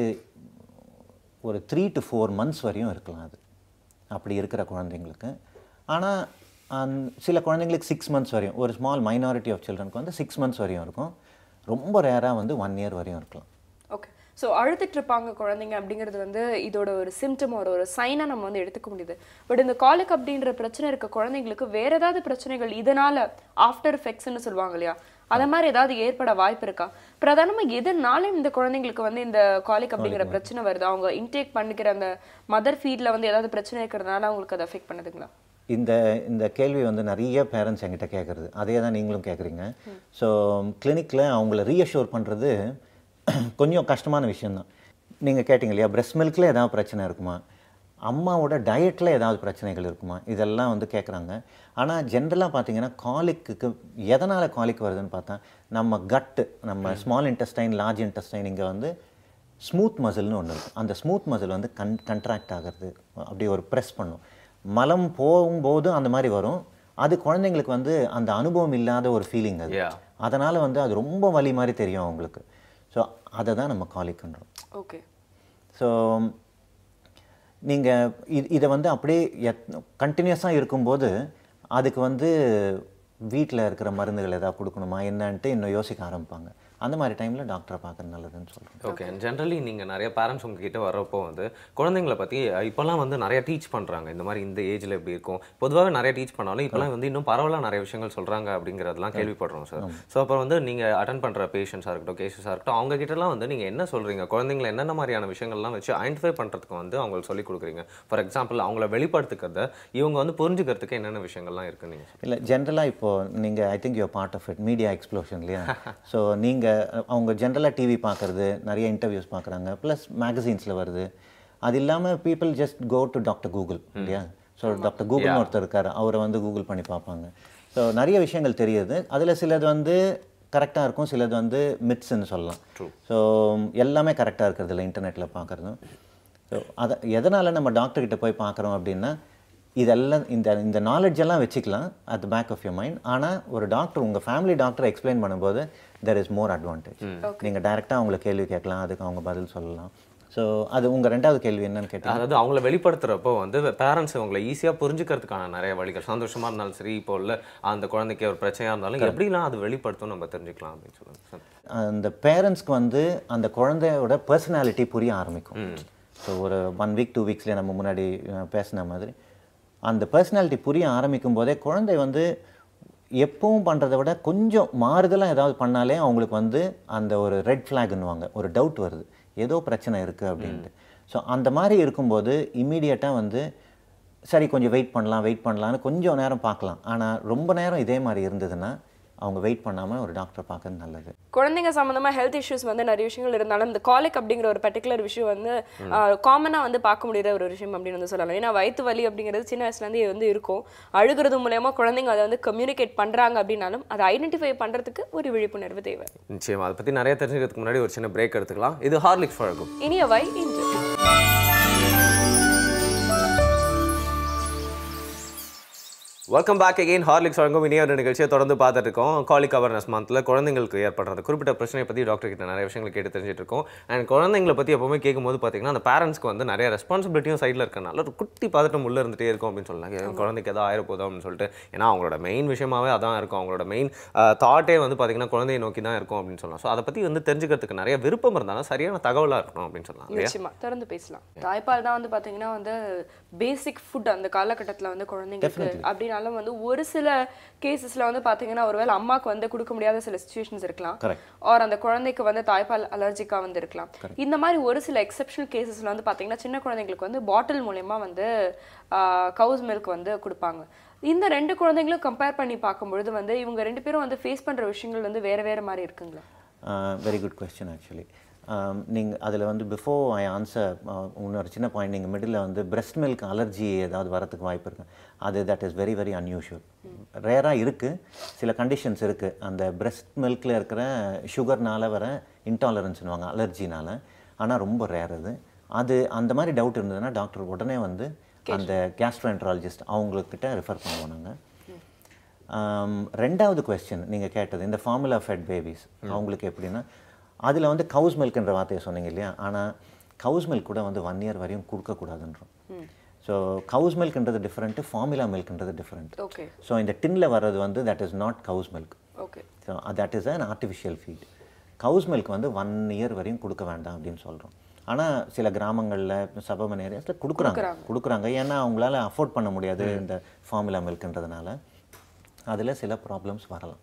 ஒரு 3 to 4 months வரையும் இருக்கலாம் அது அப்படி இருக்கிற குழந்தைங்களுக்கு. ஆனால் சில குழந்தைங்களுக்கு 6 months வரையும், ஒரு ஸ்மால் மைனாரிட்டி ஆஃப் சில்ட்ரனுக்கு வந்து 6 months வரையும் இருக்கும். ரொம்ப ரேராக வந்து 1 year வரையும் இருக்கலாம். ஓகே. ஸோ அழுதுட்டு இருப்பாங்க குழந்தைங்க அப்படிங்கிறது வந்து இதோட ஒரு சிம்டம், ஒரு சைனாக நம்ம வந்து எடுத்துக்க முடியுது. பட் இந்த காலிக் அப்படின்ற பிரச்சனை இருக்க குழந்தைங்களுக்கு வேற ஏதாவது பிரச்சனைகள் இதனால ஆஃப்டர் எஃபெக்ட்ஸ்ன்னு சொல்லுவாங்க இல்லையா, அத மாதிரி ஏதாவது ஏற்பட வாய்ப்பு இருக்கா? பிரதானமா எதனால இந்த குழந்தைங்களுக்கு வந்து இந்த காலிக் அப்படிங்கிற பிரச்சனை வருது? அவங்க இன்டேக் பண்ணிக்கிற அந்த மதர் ஃபீட்ல வந்து ஏதாவது பிரச்சனை இருக்கிறதுனால அவங்களுக்கு அதை அஃபெக்ட் பண்ணுதுங்களா? இந்த இந்த கேள்வி வந்து நிறைய பேரண்ட்ஸ் என்கிட்ட கேட்குறது, அதே தான் நீங்களும் கேட்குறீங்க. ஸோ கிளினிக்கில் அவங்கள ரீஅஷ்யூர் பண்ணுறது கொஞ்சம் கஷ்டமான விஷயந்தான். நீங்கள் கேட்டிங்க இல்லையா, பிரெஸ்ட் மில்கில் ஏதாவது பிரச்சனை இருக்குமா, அம்மாவோட டயட்டில் ஏதாவது பிரச்சனைகள் இருக்குமா, இதெல்லாம் வந்து கேட்குறாங்க. ஆனால் ஜென்ரலாக பார்த்தீங்கன்னா காலிக்கு எதனால் காலிக் வருதுன்னு பார்த்தா, நம்ம கட்டு, நம்ம ஸ்மால் இன்டெஸ்டைன், லார்ஜ் இன்டெஸ்டைன், இங்கே வந்து ஸ்மூத் மசில்னு ஒன்று இருக்குது. அந்த ஸ்மூத் மசில் வந்து கண்ட்ராக்ட் ஆகிறது, அப்படி ஒரு ப்ரெஸ் பண்ணும். மலம் போகும்போது அந்த மாதிரி வரும். அது குழந்தைங்களுக்கு வந்து அந்த அனுபவம் இல்லாத ஒரு ஃபீலிங் அது. அதனால் வந்து அது ரொம்ப வலி மாதிரி தெரியும் அவங்களுக்கு. ஸோ அதை தான் நம்ம காலிக்ன்றோம். ஓகே. ஸோ நீங்கள் இதை வந்து அப்படியே கண்டினியூஸாக இருக்கும்போது அதுக்கு வந்து வீட்டில் இருக்கிற மருந்துகள் ஏதாவது கொடுக்கணுமா என்னன்ட்டு இன்னும் யோசிக்க ஆரம்பிப்பாங்க. அந்த மாதிரி டைமில் டாக்டரை பார்க்குறது நல்லதுன்னு சொல்கிறோம். ஓகே. ஜென்ரலி நீங்கள் நிறைய பேரண்ட்ஸ் உங்ககிட்ட வர்றப்போ வந்து குழந்தைங்களை பற்றி இப்போல்லாம் வந்து நிறைய டீச் பண்ணுறாங்க. இந்த மாதிரி இந்த ஏஜில் எப்படி இருக்கும், பொதுவாகவே நிறைய டீச் பண்ணாலும் இப்போலாம் வந்து இன்னும் பரவலாக நிறைய விஷயங்கள் சொல்கிறாங்க அப்படிங்கிறதெல்லாம் கேள்விப்படுறோம் சார். ஸோ அப்புறம் வந்து நீங்கள் அட்டன் பண்ணுற பேஷண்ட்ஸாக இருக்கட்டும், கேசஸாக இருக்கட்டும், அவங்ககிட்டலாம் வந்து நீங்கள் என்ன சொல்கிறீங்க, குழந்தைங்களை என்னென்ன மாதிரியான விஷயங்கள்லாம் வச்சு ஐடென்டிஃபை பண்ணுறதுக்கு வந்து அவங்களுக்கு சொல்லிக் கொடுக்குறீங்க? ஃபார் எக்ஸாம்பிள் அவங்கள வெளிப்படுத்துக்கிறத இவங்க வந்து புரிஞ்சுக்கிறதுக்கு என்னென்ன விஷயங்கள்லாம் இருக்குன்னு நீங்கள்? இல்லை, ஜென்ரலாக இப்போது நீங்கள் I think you are part of it, media explosion இல்லையா? ஸோ நீங்கள் அவங்க ஜென்ரலாக டிவி பார்க்குறது, நிறைய இன்டர்வியூஸ் பார்க்குறாங்க, ப்ளஸ் மேகசின்ஸில் வருது. அது இல்லாமல் people just go to doctor Google இல்லையா? ஸோ டாக்டர் கூகுள்னு ஒருத்தர் இருக்கார், அவரை வந்து கூகுள் பண்ணி பார்ப்பாங்க. ஸோ நிறைய விஷயங்கள் தெரியுது. அதில் சிலது வந்து கரெக்டாக இருக்கும், சிலது வந்து மித்ஸ்ன்னு சொல்லலாம். ஸோ எல்லாமே கரெக்டாக இருக்கிறது இல்லை இன்டர்நெட்டில் பார்க்குறதும். ஸோ அதை எதனால் நம்ம டாக்டர்கிட்ட போய் பார்க்குறோம் அப்படின்னா, இதெல்லாம் இந்த நாலேஜெல்லாம் வச்சுக்கலாம் at the back of your mind. ஆனால் ஒரு டாக்டர், உங்கள் ஃபேமிலி டாக்டரை எக்ஸ்பிளைன் பண்ணும்போது தெர் இஸ் மோர் அட்வான்டேஜ். நீங்கள் டைரெக்டாக அவங்கள கேள்வி கேட்கலாம், அதுக்கு அவங்க பதில் சொல்லலாம். ஸோ அது உங்கள் ரெண்டாவது கேள்வி என்னன்னு கேட்டீங்க. அதாவது அவங்கள வெளிப்படுத்துகிறப்போ வந்து பேரண்ட்ஸ் அவங்களை ஈஸியாக புரிஞ்சுக்கிறதுக்கான நிறைய வழிகள், சந்தோஷமாக இருந்தாலும் சரி, இப்போ உள்ள அந்த குழந்தைக்கு ஒரு பிரச்சனையாக இருந்தாலும் எப்படிலாம் அது வெளிப்படுத்தும் நம்ம தெரிஞ்சுக்கலாம் அப்படின்னு சொல்லுவாங்க சார். அந்த பேரண்ட்ஸ்க்கு வந்து அந்த குழந்தையோட பர்சனாலிட்டி புரிய ஆரம்பிக்கும். ஸோ ஒரு 1 வீக் 2 வீக்ஸ்லேயே நம்ம முன்னாடி பேசின மாதிரி அந்த பர்சனாலிட்டி புரிய ஆரம்பிக்கும் போதே குழந்தை வந்து எப்பவும் பண்ணுறதை விட கொஞ்சம் மாறுதலாக ஏதாவது பண்ணாலே அவங்களுக்கு வந்து அந்த ஒரு ரெட் ஃப்ளாக்னுவாங்க, ஒரு டவுட் வருது, ஏதோ பிரச்சனை இருக்குது அப்படின்ட்டு. ஸோ அந்த மாதிரி இருக்கும்போது இம்மீடியட்டாக வந்து சரி கொஞ்சம் வெயிட் பண்ணலான்னு கொஞ்சம் நேரம் பார்க்கலாம். ஆனால் ரொம்ப நேரம் இதே மாதிரி இருந்ததுன்னா அவங்க வெயிட் பண்ணாமல் ஒரு டாக்டரை பார்க்கறது நல்லது. குழந்தைங்க சம்மந்தமாக ஹெல்த் இஷ்யூஸ் வந்து நிறைய விஷயங்கள் இருந்தாலும் இந்த காலிக் அப்படிங்கிற ஒரு பர்டிகுலர் விஷயம் வந்து காமனாக வந்து பார்க்க முடியாத ஒரு விஷயம் அப்படின்னு வந்து சொல்லலாம். ஏன்னா வயிற்று வலி அப்படிங்கிறது சின்ன வயசுலேருந்து வந்து இருக்கும். அழுகிறது மூலயமா குழந்தைங்க அதை வந்து கம்யூனிகேட் பண்ணுறாங்க அப்படின்னாலும் அதை ஐடென்டிஃபை பண்ணுறதுக்கு ஒரு விழிப்புணர்வு தேவை. நிச்சயமாக அதை பற்றி நிறைய தெரிஞ்சுக்கிறதுக்கு முன்னாடி ஒரு சின்ன பிரேக் எடுத்துக்கலாம். இது ஹார்லிக்ஸ் வழங்கும் இனியவை இன்று. Welcome back again. ஹார்லிக்ஸ் வழங்கும் இனிய நிகழ்ச்சியை தொடர்ந்து பார்த்துட்டு இருக்கோம். காலிக் அவேர்னஸ் மந்த்தில் குழந்தைங்களுக்கு ஏற்படுறது குறிப்பிட்ட பிரச்சனையை பற்றி டாக்டர் கிட்ட நிறைய விஷயங்கள் கேட்டு தெரிஞ்சுட்டு இருக்கோம். அண்ட் குழந்தைங்களை பற்றி எப்பவுமே கேட்கும்போது பார்த்தீங்கன்னா அந்த பேரண்ட்ஸ்க்கு வந்து நிறைய ரெஸ்பான்சிபிலிட்டியும் சைடில் இருக்கனால ஒரு குட்டி பதட்டம் உள்ளே இருந்துகிட்டே இருக்கும் அப்படின்னு சொல்லலாம். குழந்தைக்கு எதாவது ஆயிரப்போதும் அப்படின்னு சொல்லிட்டு. ஏன்னா அவங்களோட மெயின் விஷயமாவே அதான் இருக்கும், அவங்களோட மெயின் தாட்டே வந்து பார்த்தீங்கன்னா குழந்தையை நோக்கி தான் இருக்கும் அப்படின்னு சொல்லலாம். ஸோ அதை பற்றி வந்து தெரிஞ்சுக்கிறதுக்கு நிறைய விருப்பம் இருந்தாலும் சரியான தகவலாக இருக்கணும் அப்படின்னு சொல்லலாம். நிச்சயமா திறந்து பேசலாம். தாய்ப்பால் தான் வந்து பார்த்தீங்கன்னா வந்து பேசிக் ஃபுட் அந்த காலகட்டத்தில் வந்து குழந்தைங்களுக்கு அப்படின்னாலும் வந்து ஒரு சில கேசஸ்ல வந்து பாத்தீங்கன்னா ஒருவேளை அம்மாக்கு வந்து கொடுக்க முடியாத சில சிச்சுவேஷன்ஸ் இருக்கலாம், ஆர் அந்த குழந்தைக்கு வந்து தாய்ப்பால் அலர்ஜிக்கா வந்து இருக்கலாம். இந்த மாதிரி ஒரு சில எக்ஸெப்ஷனல் கேசஸ்ல வந்து பாத்தீங்கன்னா சின்ன குழந்தைங்களுக்கு வந்து பாட்டில் மூலமா வந்து கவுஸ் மில்க் வந்து கொடுப்பாங்க. இந்த ரெண்டு குழந்தைங்களும் கம்பேர் பண்ணி பார்க்கும்பொழுது வந்து இவங்க ரெண்டு பேரும் வந்து ஃபேஸ் பண்ற விஷயங்கள் வந்து வேற வேற மாதிரி இருக்குங்களா? Very good question. ஆக்சுவலி நீங்கள் அதில் வந்து பிஃபோர் ஐ ஆன்சர் இன்னொரு சின்ன பாயிண்ட், நீங்கள் மிடில் வந்து பிரெஸ்ட் மில்க் அலர்ஜி ஏதாவது வரத்துக்கு வாய்ப்பு இருக்குது. அது that is very very unusual. ரேராக இருக்குது, சில கண்டிஷன்ஸ் இருக்குது. அந்த பிரெஸ்ட் மில்கில் இருக்கிற சுகர்னால் வர இன்டாலரன்ஸ்னுவாங்க, அலர்ஜினால். ஆனால் ரொம்ப ரேர் அது. அது அந்த மாதிரி டவுட் இருந்ததுன்னா டாக்டர் உடனே வந்து அந்த கேஸ்ட்ரோஎன்ட்ராலஜிஸ்ட் அவங்கக்கிட்ட ரெஃபர் பண்ணுவோம் நாங்கள். ரெண்டாவது கொஸ்டின் நீங்கள் கேட்டது இந்த ஃபார்முலா ஃபெட் பேபிஸ் அவங்களுக்கு எப்படின்னா, அதில் வந்து கவுஸ் மில்க்ன்ற வார்த்தையை சொன்னீங்க இல்லையா? ஆனால் கவுஸ் மில்க் கூட வந்து 1 இயர் வரையும் கொடுக்கக்கூடாதுன்றோம். ஸோ கவுஸ் மில்க்ன்றது டிஃப்ரெண்ட்டு, ஃபார்முலா மில்க்ன்றது டிஃப்ரெண்ட். ஸோ இந்த டின்னில் வர்றது வந்து that is not cow's milk. So that is an artificial feed. Cow's milk வந்து 1 இயர் வரையும் கொடுக்க வேண்டாம் அப்படின்னு சொல்கிறோம். ஆனால் சில கிராமங்களில் சபர்பன் ஏரியாஸில் கொடுக்குறாங்க. ஏன்னா அவங்களால அஃபோர்ட் பண்ண முடியாது இந்த ஃபார்முலா மில்க்ன்றதுனால. அதில் சில ப்ராப்ளம்ஸ் வரலாம்.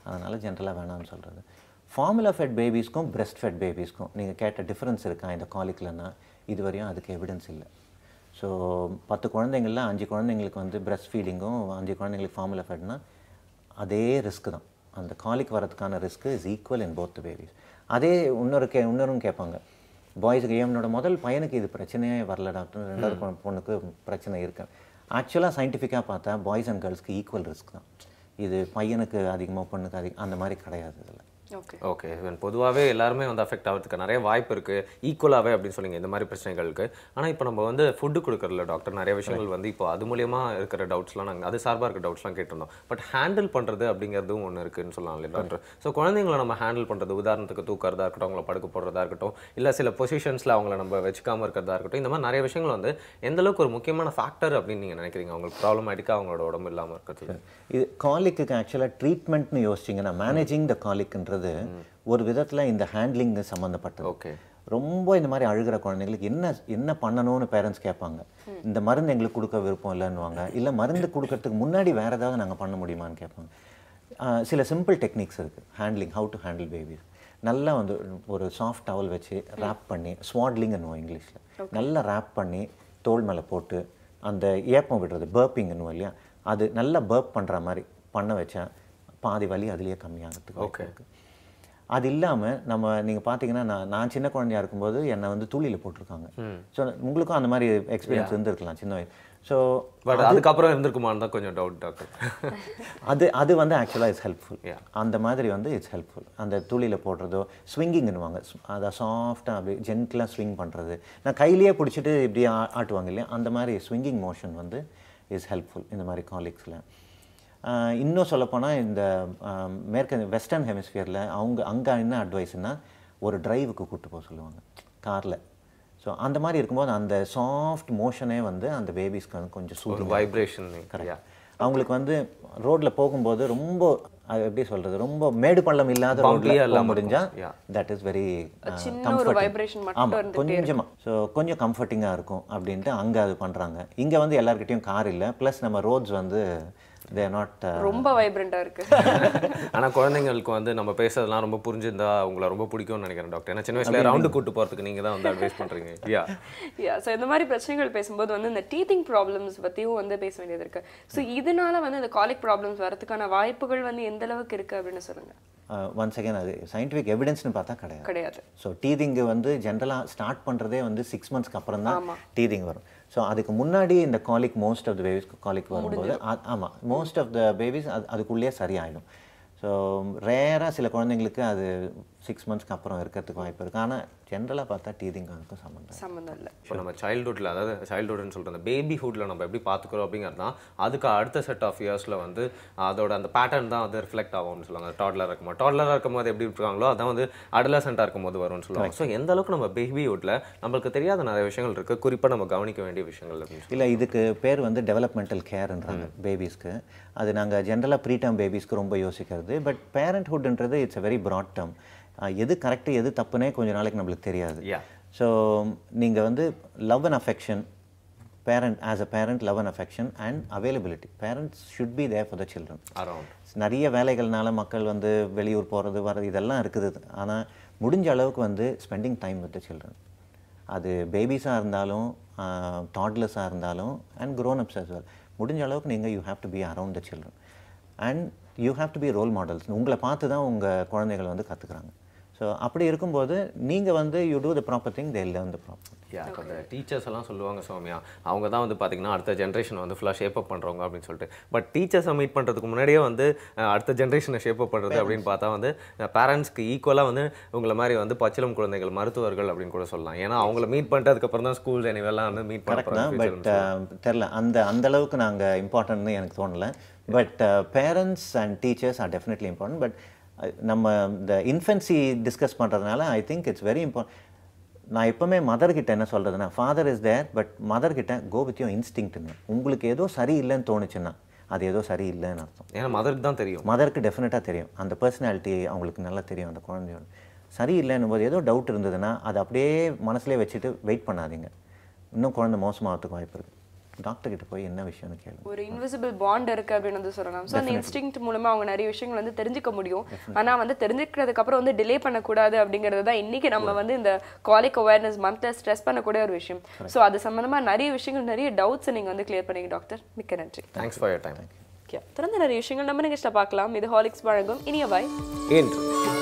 அதனால் ஜென்ரலாக வேணாம்னு சொல்கிறது. ஃபார்முலா ஃபெட் பேபிஸ்க்கும் பிரெஸ்ட் ஃபெட் பேபிஸ்க்கும் நீங்கள் கேட்ட டிஃப்ரென்ஸ் இருக்கா இந்த காலிக்லன்னா இதுவரையும் அதுக்கு எவிடன்ஸ் இல்லை. ஸோ 10 குழந்தைங்களில் 5 குழந்தைங்களுக்கு வந்து பிரெஸ்ட் ஃபீடிங்கும் 5 குழந்தைங்களுக்கு ஃபார்முலா ஃபெட்னா அதே ரிஸ்க்கு தான். அந்த காலிக் வரதுக்கான risk is equal in both babies. அதே இன்னொரும் கேட்பாங்க, பாய்ஸுக்கு என்னோட முதல் பையனுக்கு இது பிரச்சனையே வரல டாக்டர், ரெண்டாவது பொண்ணுக்கு பிரச்சனை இருக்கு. ஆக்சுவலாக சயின்டிஃபிக்காக பார்த்தா பாய்ஸ் அண்ட் கேர்ள்ஸ்க்கு ஈக்குவல் ரிஸ்க் தான். இது பையனுக்கு அதிகமாக பொண்ணுக்கு அதிகம் அந்த மாதிரி கிடையாது இதில். ஓகே, பொதுவாகவே எல்லாருமே வந்து அஃபெக்ட் ஆகிறதுக்கு நிறைய வாய்ப்பு இருக்குது ஈக்குவலாகவே அப்படின்னு சொன்னீங்க இந்த மாதிரி பிரச்சனைகளுக்கு. ஆனால் இப்போ நம்ம வந்து ஃபுட்டு கொடுக்குறல டாக்டர் நிறைய விஷயங்கள் வந்து இப்போ அது மூலியமாக இருக்கிற டவுட்ஸ்லாம் நாங்கள் அது சார்பாக இருக்கிற டவுட்ஸ்லாம் கேட்டிருந்தோம். பட் ஹேண்டில் பண்ணுறது அப்படிங்கிறதும் ஒன்று இருக்குதுன்னு சொல்லலாம் இல்லையா டாக்டர்? ஸோ குழந்தைங்களை நம்ம ஹேண்டில் பண்ணுறது, உதாரணத்துக்கு தூக்கிறதா இருக்கட்டும், அவங்கள படுக்க போடுறதா இருக்கட்டும், இல்லை சில பொசிஷன்ஸில் அவங்கள நம்ம வச்சுக்காமல் இருக்கிறதா இருக்கட்டும், இந்த மாதிரி நிறைய விஷயங்கள் வந்து எந்தளவுக்கு ஒரு முக்கியமான ஃபேக்டர் அப்படின்னு நீங்கள் நினைக்கிறீங்க அவங்களுக்கு ப்ராப்ளமேட்டிக்காக அவங்களோட உடம்பு இல்லாமல் இருக்கிறது? இது காலிக்கு ஆக்சுவலாக ட்ரீட்மெண்ட்னு யோசிச்சிங்கன்னா மேனேஜிங் த காலிக்ன்றது ஒரு விதத்தில் இந்த ஹேண்ட்லிங் சம்மந்தப்பட்டது. ஓகே, ரொம்ப இந்த மாதிரி அழுகிற குழந்தைங்களுக்கு என்ன பண்ணணும்னு பேரண்ட்ஸ் கேட்பாங்க. இந்த மருந்து எங்களுக்கு கொடுக்க விருப்பம் இல்லைன்னுவாங்க, இல்லை மருந்து கொடுக்கறதுக்கு முன்னாடி வேறு ஏதாவது நாங்கள் பண்ண முடியுமான்னு கேட்பாங்க. சில சிம்பிள் டெக்னிக்ஸ் இருக்குது handling, how to handle babies. நல்லா வந்து ஒரு சாஃப்ட் டவல் வச்சு ரேப் பண்ணி, ஸ்வாட்லிங்னுவோம் இங்கிலீஷில், நல்லா ரேப் பண்ணி தோல் மேலே போட்டு அந்த ஏப்பம் விடுறது பர்ப்பிங்னுவோம் இல்லையா, அது நல்லா பர்ப் பண்ணுற மாதிரி பண்ண வச்சா பாதி வலி அதுலேயே கம்மியாகிறதுக்கு. ஓகே, அது இல்லாமல் நீங்கள் பார்த்தீங்கன்னா நான் சின்ன குழந்தையா இருக்கும்போது என்னை வந்து தூளியில் போட்டிருக்காங்க. ஸோ உங்களுக்கும் அந்த மாதிரி எக்ஸ்பீரியன்ஸ் இருந்திருக்கலாம் சின்ன வயசு. ஸோ பட் அதுக்கப்புறம் இருந்திருக்குமான்னு தான் கொஞ்சம் டவுட் டாக்டர். அது வந்து ஆக்சுவலாக இட்ஸ் ஹெல்ப்ஃபுல். அந்த மாதிரி வந்து இட்ஸ் ஹெல்ப்ஃபுல். அந்த துளியில் போடுறதோ ஸ்விங்கிங்னுவாங்க, அதை சாஃப்டாக அப்படி ஜென்டிலாக ஸ்விங் பண்ணுறது, நான் கையிலேயே பிடிச்சிட்டு இப்படி ஆட்டுவாங்க இல்லையா, அந்த மாதிரி ஸ்விங்கிங் மோஷன் வந்து இஸ் ஹெல்ப்ஃபுல் இந்த மாதிரி காலிக்ஸில். இன்னும் சொல்லப்போனால் இந்த வெஸ்டர்ன் ஹெமிஸ்பியரில் அங்கே என்ன அட்வைஸ்னா ஒரு டிரைவுக்கு கூப்பிட்டு போக சொல்லுவாங்க காரில். ஸோ அந்த மாதிரி இருக்கும்போது அந்த சாஃப்ட் மோஷனே வந்து அந்த பேபிஸ்க்கு வந்து கொஞ்சம் சூடு வைப்ரேஷன். கரெக்டாக அவங்களுக்கு வந்து ரோட்டில் போகும்போது ரொம்ப எப்படி சொல்கிறது, ரொம்ப மேடு பள்ளம் இல்லாத ரோட்டில் முடிஞ்சால் தட் இஸ் வெரி கம்ஃபர்டிங். ஆமாம், கொஞ்சமாக ஸோ கொஞ்சம் கம்ஃபர்டிங்காக இருக்கும் அப்படின்ட்டு அங்கே அது பண்ணுறாங்க. இங்கே வந்து எல்லாருக்கிட்டையும் கார் இல்லை, ப்ளஸ் நம்ம ரோட்ஸ் வந்து they are not ரொம்ப வைப்ரண்டா இருக்கு. ஆனா குழந்தைங்களுக்கு வந்து நம்ம பேசுறதெல்லாம் ரொம்ப புரிஞ்சிருந்தா உங்களை ரொம்ப பிடிக்கும்னு நினைக்கிறேன் டாக்டர். ஏன்னா சின்ன வயசுல ரவுண்டு கூட்டு போறதுக்கு நீங்க தான் வந்து அட்வைஸ் பண்றீங்க. சோ இந்த மாதிரி பிரச்சனைகள் பேசும்போது வந்து இந்த டீத்திங் ப்ராப்ளம்ஸ் பத்தியும் வந்து பேச வேண்டியது இருக்கு. சோ இதனால வந்து இந்த காலிக் ப்ராப்ளம்ஸ் வரதுக்கான வாய்ப்புகள் வந்து எந்த அளவுக்கு இருக்கு அப்படின்னு சொல்லுங்க. ஒன்ஸ் அகேன் அது சயின்டிஃபிக் எவிடன்ஸ்னு பார்த்தா கிடையாது. ஸோ டீதிங் வந்து ஜென்ரலாக ஸ்டார்ட் பண்ணுறதே வந்து 6 monthஸ்க்கு அப்புறம் தான் டீதிங் வரும். ஸோ அதுக்கு முன்னாடி இந்த காலிக் மோஸ்ட் ஆஃப் த பேபிஸ்க்கு காலிக் வரும்போது ஆமாம் மோஸ்ட் ஆஃப் த பேபிஸ் அதுக்குள்ளேயே சரியாயிடும். ஸோ ரேராக சில குழந்தைங்களுக்கு அது 6 monthஸ்க்கு அப்புறம் இருக்கிறதுக்கு வாய்ப்பு இருக்குது. ஆனால் ஜென்ரலாக பார்த்தா டீதிங் அதுக்கும் சம்மந்தம் இல்லை. இப்போ நம்ம சைல்டுஹுட்டில், அதாவது சைல்டுஹுட்னு சொல்கிற அந்த பேபிஹுட்டில் நம்ம எப்படி பார்த்துக்கிறோம் அப்படிங்கிறது தான் அதுக்கு அடுத்த செட் ஆஃப் இயர்ஸில் வந்து அதோட அந்த பேட்டர்ன் தான் வந்து ரிஃப்ளெக்ட் ஆகும்னு சொல்லுவாங்க. டாட்லராக இருக்கும்போது எப்படி இருக்காங்களோ அதான் வந்து அடலசென்ட்டாக இருக்கும்போது வரும்னு சொல்லுவாங்க. ஸோ எந்த அளவுக்கு நம்ம பேபிஹுட்டில் நம்மளுக்கு தெரியாத நிறைய விஷயங்கள் இருக்குது, குறிப்பாக நம்ம கவனிக்க வேண்டிய விஷயங்கள் அப்படின்னு இல்லை. இதுக்கு பேர் வந்து டெவலப்மெண்டல் கேர்ன்றாங்க பேபிஸ்க்கு. அது நாங்கள் ஜென்ரலாக ப்ரீடம் பேபிஸ்க்கு ரொம்ப யோசிக்கிறது. பட் பேரண்ட்ஹுட்ன்றது it's a very broad term. எது கரெக்டு எது தப்புனே கொஞ்ச நாளைக்கு நம்மளுக்கு தெரியாது. ஸோ நீங்கள் வந்து love and affection, parent as a parent, love and affection and availability. Parents should be there for the children. நிறைய வேலைகள்னால மக்கள் வந்து வெளியூர் போகிறது வர்றது இதெல்லாம் இருக்குது. ஆனால் முடிஞ்ச அளவுக்கு வந்து spending time with the children, அது பேபிஸாக இருந்தாலும் டாட்லர்ஸாக இருந்தாலும் and grown ups as well, முடிஞ்ச அளவுக்கு நீங்கள் you have to be around the children and you have to be role models. உங்களை பார்த்து தான் உங்கள் குழந்தைகள் வந்து கற்றுக்குறாங்க. ஸோ அப்படி இருக்கும்போது நீங்கள் வந்து you do the proper thing, they learn the proper. இப்போ இந்த டீச்சர்ஸ் எல்லாம் சொல்லுவாங்க சௌமியா, அவங்க தான் வந்து பார்த்தீங்கன்னா அடுத்த ஜென்ரேஷன் வந்து ஃபுல்லாக ஷேப் அப் பண்ணுறவங்க அப்படின்னு சொல்லிட்டு. பட் டீச்சர்ஸை மீட் பண்ணுறதுக்கு முன்னாடியே வந்து அடுத்த ஜென்ரேஷனை ஷேப் அப் பண்ணுறது அப்படின்னு பார்த்தா வந்து பேரண்ட்ஸ்க்கு ஈக்குவலாக வந்து உங்களை மாதிரி வந்து பச்சிளம் குழந்தைகள் மருத்துவர்கள் அப்படின்னு கூட சொல்லலாம். ஏன்னா அவங்கள மீட் பண்ணிட்டு அதுக்கப்புறம் தான் ஸ்கூல்ஸ் எனிவெல்லாம் வந்து மீட் பண்ணுறாங்க. பட் தெரில அந்த அளவுக்கு நாங்கள் இம்பார்ட்டன்ட்னு எனக்கு தோணலை. But parents and teachers are definitely important. But நம்ம இந்த இன்ஃபென்சி டிஸ்கஸ் பண்ணுறதுனால I think it's very important. நான் எப்போவுமே மதர்கிட்ட என்ன சொல்கிறதுனா, ஃபாதர் இஸ் தேர் பட் மதர்கிட்ட கோ வித் யோர் இன்ஸ்டிங்க்ட்னு. உங்களுக்கு ஏதோ சரியில்லைன்னு தோணுச்சுன்னா அது ஏதோ சரியில்லைன்னு அர்த்தம். ஏன்னா மதருக்கு தான் தெரியும், மதருக்கு டெஃபினட்டாக தெரியும், அந்த பர்சனாலிட்டி அவங்களுக்கு நல்லா தெரியும். அந்த குழந்தையோட சரியில்லைன்னும் போது ஏதோ டவுட் இருந்ததுன்னா அதை அப்படியே மனசுலேயே வச்சுட்டு வெயிட் பண்ணாதீங்க, இன்னும் குழந்தை மோசமாகிறதுக்கு வாய்ப்பு இருக்குது. டாக்டர் கிட்ட போய் என்ன விஷயம்னு கேளுங்க. ஒரு இன்விசிபிள் பாண்ட் இருக்கு அப்படின்னு வந்து சொல்லலாம். ஸோ அந்த இன்ஸ்டிங்க்ட் மூலமா அவங்க நிறைய விஷயங்கள் வந்து தெரிஞ்சுக்க முடியும். ஆனா வந்து தெரிஞ்சுக்கிறதுக்கு அப்புறம் வந்து டிலே பண்ணக்கூடாது அப்படிங்கிறது தான் இன்னைக்கு நம்ம வந்து இந்த காலிக் அவேர்னஸ் மந்த்ல ஸ்ட்ரெஸ் பண்ணக்கூடிய ஒரு விஷயம். ஸோ அது சம்பந்தமா நிறைய விஷயங்கள், நிறைய டவுட்ஸ் நீங்க வந்து கிளியர் பண்ணீங்க டாக்டர். மிக்க நன்றி. Thanks for your time. தொடர்ந்து நிறைய விஷயங்கள் நம்ம நிகழ்ச்சியில் பார்க்கலாம். இது ஹாலிக்ஸ் வழங்கும் இனியவாய் இன்று.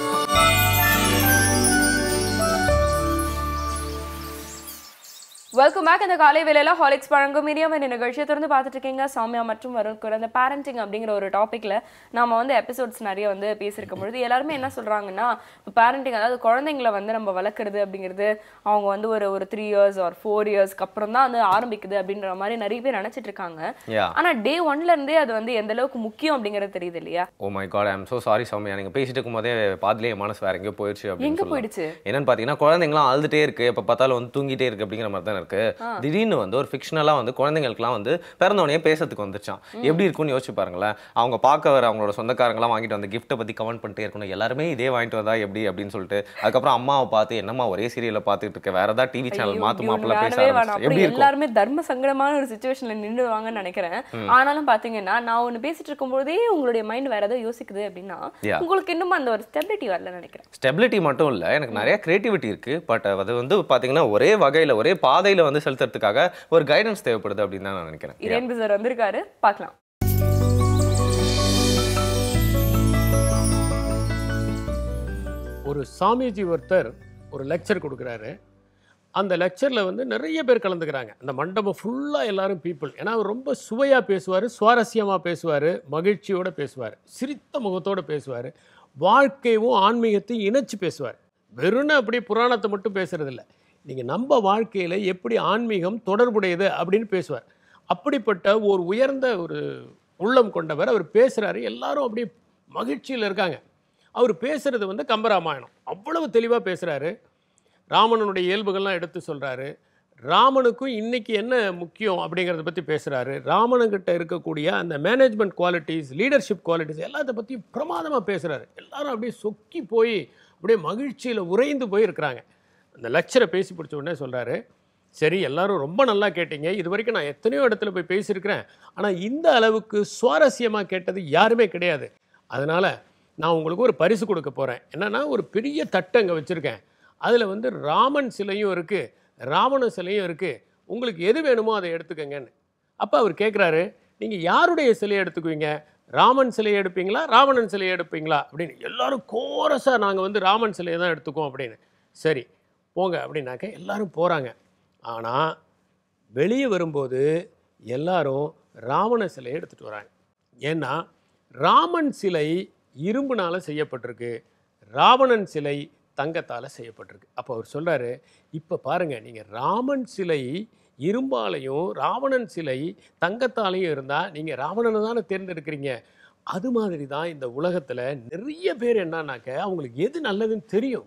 Welcome back. இந்த காலை வேளையில ஹாலிக்ஸ் வழங்கும் இனியவாய் நிகழ்ச்சியை தொடர்ந்து பார்த்துட்டு இருக்கீங்க. சாமியா மற்றும் வருண் அந்த பேரண்டிங் அப்படிங்கிற ஒரு டாபிக்ல நாம வந்து எபிசோட்ஸ் நிறைய வந்து பேசியிருக்கும் பொழுது எல்லாருமே என்ன சொல்றாங்கன்னா, பேரண்டிங் அதாவது குழந்தைங்களை வந்து நம்ம வளர்க்குறது அப்படிங்கிறது அவங்க வந்து ஒரு 3 years or 4 yearsக்கு அப்புறம் தான் வந்து ஆரம்பிக்குது அப்படின்ற மாதிரி நிறைய பேர் நினைச்சிட்டு இருக்காங்க. ஆனா டே 1ல இருந்தே அது வந்து எந்த அளவுக்கு முக்கியம் அப்படிங்கிறது தெரியுது இல்லையா? Oh my god, I am so sorry Soumya. நீங்க பேசிட்டு இருக்கும்போதே பாதிலே மனசு வேற எங்கேயோ போயிடுச்சு அப்படின்னு. எங்க போயிடுச்சு என்னன்னு பாத்தீங்கன்னா, குழந்தைங்களாம் அழுதுட்டே இருக்கு, எப்ப பார்த்தாலும் வந்து தூங்கிட்டே இருக்கு அப்படிங்கிற மாதிரி தான் இருக்கு. திடீர்னு வந்து ஒரு ஃபிக்ஷனலா வந்து குழந்தைங்களுக்குலாம் வந்து பிறந்தவனே பேசுறதுக்கு வந்துச்சான். எப்படி இருக்கும்னு யோசிச்சு பாருங்களேன். அவங்க பார்க்க வர அவங்களோட சொந்தக்காரங்களாம் வாங்கிட்டு வந்து கிஃப்ட்டை பத்தி கமெண்ட் பண்ணிட்டே இருக்கணும். எல்லாருமே இதே வாங்கிட்டு வந்தா எப்படி அப்படின்னு சொல்லிட்டு அதுக்கப்புறம் அம்மாவை பார்த்து என்னம்மா ஒரே சீரியலை பார்த்துட்டு இருக்க, வேற ஏதாவது டிவி சேனல் மாத்து மாப்பிள்ள பேச ஆரம்பிச்சு எப்படி இருக்கும்? எல்லாருமே தர்ம சங்கடமான ஒரு சிச்சுவேஷன்ல நின்றுவாங்கன்னு நினைக்கிறேன். ஆனாலும் பாத்தீங்கன்னா, நான் ஒன்னு பேசிட்டு இருக்கும்போதே உங்களுடைய மைண்ட் வேற ஏதாவது யோசிக்குது அப்படின்னா உங்களுக்கு இன்னும் அந்த ஒரு ஸ்டெபிலிட்டி வரல நினைக்கிறேன். ஸ்டெபிலிட்டி மட்டும் இல்ல, எனக்கு நிறைய கிரியேட்டிவிட்டி இருக்கு. பட் அது வந்து பாத்தீங்கன்னா ஒரே வகையில ஒரே பாதையில வந்து செலுத்துறதுக்காக ஒரு கைடன்ஸ் தேவைப்படுது அப்படின்னு தான் நான் நினைக்கிறேன். இரேன்பு சார் வந்திருக்காரு, பார்க்கலாம். ஒரு சாமிஜி ஒருத்தர் ஒரு லெக்சர் கொடுக்குறாரு. அந்த லெக்சரில் வந்து நிறைய பேர் கலந்துக்கிறாங்க. அந்த மண்டபம் ஃபுல்லாக எல்லாரும் பீப்புள். ஏன்னா அவர் ரொம்ப சுவையாக பேசுவார், சுவாரஸ்யமாக பேசுவார், மகிழ்ச்சியோடு பேசுவார், சிரித்த முகத்தோடு பேசுவார், வாழ்க்கையும் ஆன்மீகத்தையும் இணைச்சி பேசுவார். வெறும்னு அப்படியே புராணத்தை மட்டும் பேசுகிறதில்ல, நீங்கள் நம்ம வாழ்க்கையில் எப்படி ஆன்மீகம் தொடர்புடையது அப்படின்னு பேசுவார். அப்படிப்பட்ட ஒரு உயர்ந்த ஒரு உள்ளம் கொண்டவர். அவர் பேசுகிறாரு, எல்லாரும் அப்படியே மகிழ்ச்சியில் இருக்காங்க. அவர் பேசுகிறது வந்து கம்பராமாயணம், அவ்வளவு தெளிவாக பேசுகிறாரு. ராமனுடைய இயல்புகள்லாம் எடுத்து சொல்கிறாரு. ராமனுக்கும் இன்றைக்கி என்ன முக்கியம் அப்படிங்கிறத பற்றி பேசுகிறாரு. ராமனுக்கிட்ட இருக்கக்கூடிய அந்த மேனேஜ்மெண்ட் குவாலிட்டிஸ், லீடர்ஷிப் குவாலிட்டிஸ் எல்லாத்த பற்றி பிரமாதமாக பேசுகிறாரு. எல்லாரும் அப்படியே சொக்கி போய் அப்படியே மகிழ்ச்சியில் உறைந்து போய் இருக்கிறாங்க. அந்த லெக்சரை பேசி பிடிச்ச உடனே சொல்கிறாரு, சரி எல்லாரும் ரொம்ப நல்லா கேட்டீங்க, இது வரைக்கும் நான் எத்தனையோ இடத்துல போய் பேசியிருக்கிறேன், ஆனால் இந்த அளவுக்கு சுவாரஸ்யமாக கேட்டது யாருமே கிடையாது. அதனால் நான் உங்களுக்கு ஒரு பரிசு கொடுக்க போகிறேன். என்னென்னா, ஒரு பெரிய தட்டு அங்கே வச்சுருக்கேன். அதில் வந்து ராமன் சிலையும் இருக்குது, ராவண சிலையும் இருக்குது, உங்களுக்கு எது வேணுமோ அதை எடுத்துக்கங்கன்னு. அப்போ அவர் கேட்குறாரு, நீங்கள் யாருடைய சிலையை எடுத்துக்குவீங்க? ராமன் சிலையை எடுப்பீங்களா, ராவணன் சிலையை எடுப்பீங்களா அப்படின்னு. எல்லாரும் கோரஸாக நாங்கள் வந்து ராமன் சிலையை தான் எடுத்துக்கோம் அப்படின்னு. சரி போங்க அப்படின்னாக்க எல்லாரும் போகிறாங்க. ஆனால் வெளியே வரும்போது எல்லாரும் ராவண சிலையை எடுத்துகிட்டு வராங்க. ஏன்னா ராமன் சிலை இரும்புனால் செய்யப்பட்டிருக்கு, ராவணன் சிலை தங்கத்தால் செய்யப்பட்டிருக்கு. அப்போ அவர் சொல்கிறாரு, இப்போ பாருங்கள், நீங்கள் ராமன் சிலை இரும்பாலையும் ராவணன் சிலை தங்கத்தாலையும் இருந்தால் நீங்கள் ராவணனை தானே தேர்ந்தெடுக்கிறீங்க. அது மாதிரி தான் இந்த உலகத்தில் நிறைய பேர் என்னன்னாக்க அவங்களுக்கு எது நல்லதுன்னு தெரியும்,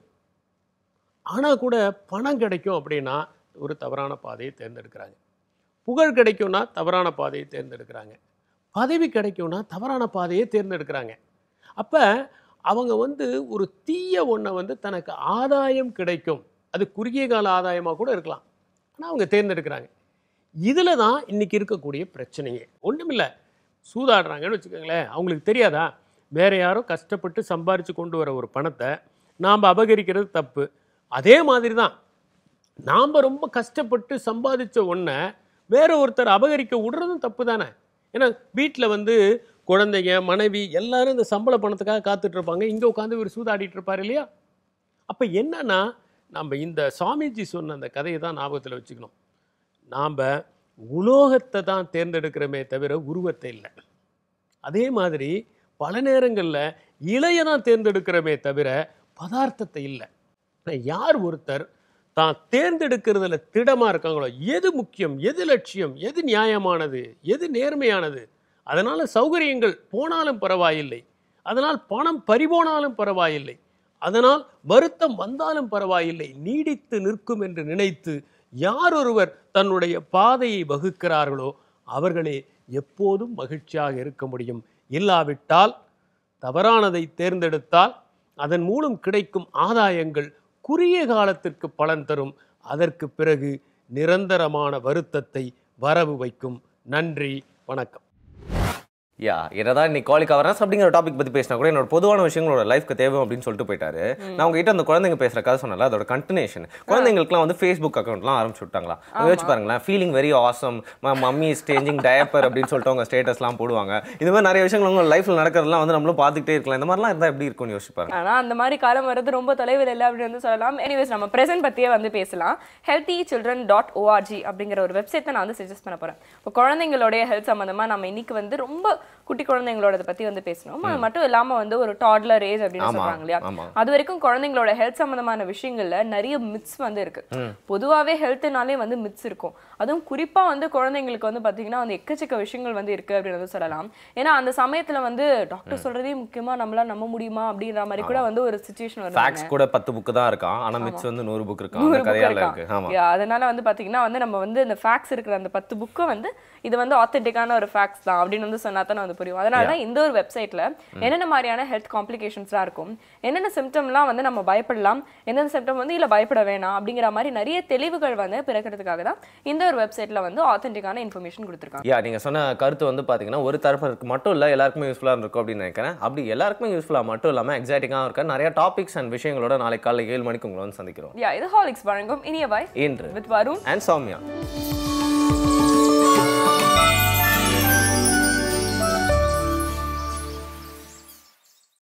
ஆனால் கூட பணம் கிடைக்கும் அப்படின்னா ஒரு தவறான பாதையை தேர்ந்தெடுக்கிறாங்க. புகழ் கிடைக்கும்னா தவறான பாதையை தேர்ந்தெடுக்கிறாங்க. பதவி கிடைக்கும்னா தவறான பாதையை தேர்ந்தெடுக்கிறாங்க. அப்போ அவங்க வந்து ஒரு தீய ஒன்றை வந்து தனக்கு ஆதாயம் கிடைக்கும், அது குறுகிய கால ஆதாயமாக கூட இருக்கலாம், ஆனால் அவங்க தேர்ந்தெடுக்கிறாங்க. இதில் தான் இன்றைக்கி இருக்கக்கூடிய பிரச்சனையே. ஒன்றுமில்லை, சூதாடுறாங்கன்னு வச்சுக்கோங்களேன், அவங்களுக்கு தெரியாதா வேறு யாரோ கஷ்டப்பட்டு சம்பாரித்து கொண்டு வர ஒரு பணத்தை நாம் அபகரிக்கிறது தப்பு. அதே மாதிரி தான் நாம் ரொம்ப கஷ்டப்பட்டு சம்பாதிச்ச ஒன்றை வேற ஒருத்தர் அபகரிக்க விடுறதும் தப்பு தானே. ஏன்னா வீட்டில் வந்து குழந்தைங்க, மனைவி எல்லாரும் இந்த சம்பள பணத்துக்காக காத்துட்ருப்பாங்க, இங்கே உட்காந்து இவர் சூதாடிட்டு இருப்பார் இல்லையா. அப்போ என்னன்னா, நம்ம இந்த சாமிஜி சொன்ன அந்த கதையை தான் ஞாபகத்தில் வச்சுக்கணும். நாம் உலோகத்தை தான் தேர்ந்தெடுக்கிறோமே தவிர உருவத்தை இல்லை. அதே மாதிரி பல நேரங்களில் இலையை தான் தேர்ந்தெடுக்கிறோமே தவிர பதார்த்தத்தை இல்லை. யார் ஒருத்தர் தான் தேர்ந்தெடுக்கிறதுல திடமாக இருக்காங்களோ, எது முக்கியம், எது லட்சியம், எது நியாயமானது, எது நேர்மையானது, அதனால் சௌகரியங்கள் போனாலும் பரவாயில்லை, அதனால் பணம் பறிபோனாலும் பரவாயில்லை, அதனால் வருத்தம் வந்தாலும் பரவாயில்லை, நீடித்து நிற்கும் என்று நினைத்து யார் ஒருவர் தன்னுடைய பாதையை வகுக்கிறார்களோ அவர்களே எப்போதும் மகிழ்ச்சியாக இருக்க முடியும். இல்லாவிட்டால் தவறானதை தேர்ந்தெடுத்தால் அதன் மூலம் கிடைக்கும் ஆதாயங்கள் குறுகிய காலத்திற்கு பலன் தரும், அதற்கு பிறகு நிரந்தரமான வருத்தத்தை வரவு வைக்கும். நன்றி, வணக்கம். என்னதான் இன்னைக்கு காலிக் அவேர்னஸ் அப்படிங்கிற டாபிக் பத்தி பேசினா கூட என்னோட பொதுவான விஷயங்களோட லைஃப்க்கு தேவை அப்படின்னு சொல்லிட்டு போயிட்டாரு. நான் உங்ககிட்ட அந்த குழந்தைங்க பேசுற கதை சொன்னல, அதோட கண்டினியூஷன். குழந்தைங்களுக்குலாம் வந்து ஃபேஸ்புக் அக்கௌண்ட்லாம் ஆரம்பிச்சு விட்டாங்களா? யோசிச்சு பாருங்களேன், feeling very awesome, mummy is changing diaper அப்படின்னு சொல்லிட்டு அவங்க ஸ்டேட்டஸ்லாம் போடுவாங்க. இந்த மாதிரி நிறைய விஷயங்கள் உங்க லைஃப்ல நடக்கிறதுலாம் வந்து நம்மளும் பார்த்துக்கிட்டே இருக்கலாம். இந்த மாதிரிலாம் இருந்தால் எப்படி இருக்கும்னு யோசிச்சு பாருங்க. ஆனால் அந்த மாதிரி காலம் வர்றது ரொம்ப தொலைவில் இல்லை அப்படின்னு வந்து சொல்லலாம். எனிவேஸ், நம்ம ப்ரெசென்ட் பற்றியே வந்து பேசலாம். healthychildren.org அப்படிங்கிற ஒரு வெப்சைட் தான் நான் வந்து சஜஸ்ட் பண்ண போகிறேன். இப்போ குழந்தைங்களுடைய ஹெல்த் சம்மந்தமாக நம்ம இன்னைக்கு வந்து ரொம்ப குட்டி குழந்தைங்களோட பற்றி வந்து பேசணும். அது மட்டும் இல்லாமல் வந்து ஒரு டாட்லர் ஏஜ் அப்படின்னு சொல்கிறாங்க இல்லையா, அது வரைக்கும் குழந்தைங்களோட ஹெல்த் சம்மந்தமான விஷயங்கள்ல நிறைய மித்ஸ் வந்து இருக்கு. பொதுவாகவே ஹெல்த்னாலே வந்து மித்ஸ் இருக்கும். அதுவும் குறிப்பாக வந்து குழந்தைங்களுக்கு வந்து பார்த்தீங்கன்னா வந்து எக்கச்சக்க விஷயங்கள் வந்து இருக்கு அப்படின்னு வந்து சொல்லலாம். ஏன்னா அந்த சமயத்தில் வந்து டாக்டர் சொல்றதே முக்கியமாக நம்மளால நம்ப முடியுமா அப்படின்ற மாதிரி கூட வந்து ஒரு சிச்சுவேஷன் வரும். ஃபேக்ட்ஸ் கூட 10 புக் தான் இருக்கான், ஆனா மித்ஸ் வந்து 100 புக் இருக்கு. அந்த கதையால இருக்கு. ஆமா, அதனால வந்து பாத்தீங்கன்னா வந்து நம்ம வந்து இந்த ஃபேக்ட்ஸ் இருக்கிற அந்த 10 புக்கை வந்து இது வந்து ஆத்தென்டிக்கான ஒரு ஃபேக்ட்ஸ் தான் அப்படின்னு வந்து சொன்னா தான் வந்து புரியும். அதனால தான் இந்த ஒரு வெப்சைட்ல என்னென்ன மாதிரியான ஹெல்த் காம்ப்ளிகேஷன்ஸ்லாம் இருக்கும், என்னென்ன சிம்டம்லாம் வந்து நம்ம பயப்படலாம், என்னென்ன சிம்டம் வந்து இல்ல பயப்பட வேணாம் அப்படிங்கிற மாதிரி நிறைய தெளிவுகள் வந்து பிறக்கிறதுக்காக தான் இந்த ஒரு வெப்சைட்ல வந்து ஆத்தென்டிக்கான இன்ஃபர்மேஷன் கொடுத்துருக்காங்க. நீங்க சொன்ன கருத்து வந்து பாத்தீங்கன்னா ஒரு தரப்பிற்கு மட்டும் இல்ல, எல்லாருக்குமே யூஸ்ஃபுல்லா இருக்கும் அப்படின்னு நினைக்கிறேன். அப்படி எல்லாருக்குமே யூஸ்ஃபுல்லா மட்டும் இல்லாம எக்ஸைட்டிங்காக இருக்க நிறைய டாபிக்ஸ் அண்ட் விஷயங்களோட நாளைக்கு காலை 7 மணிக்கு உங்களை வந்து சந்திக்கிறோம். இது ஹாலிக்ஸ் வழங்கும் இனியவாய் இன்று வித் வருண் அண்ட் சௌமியா.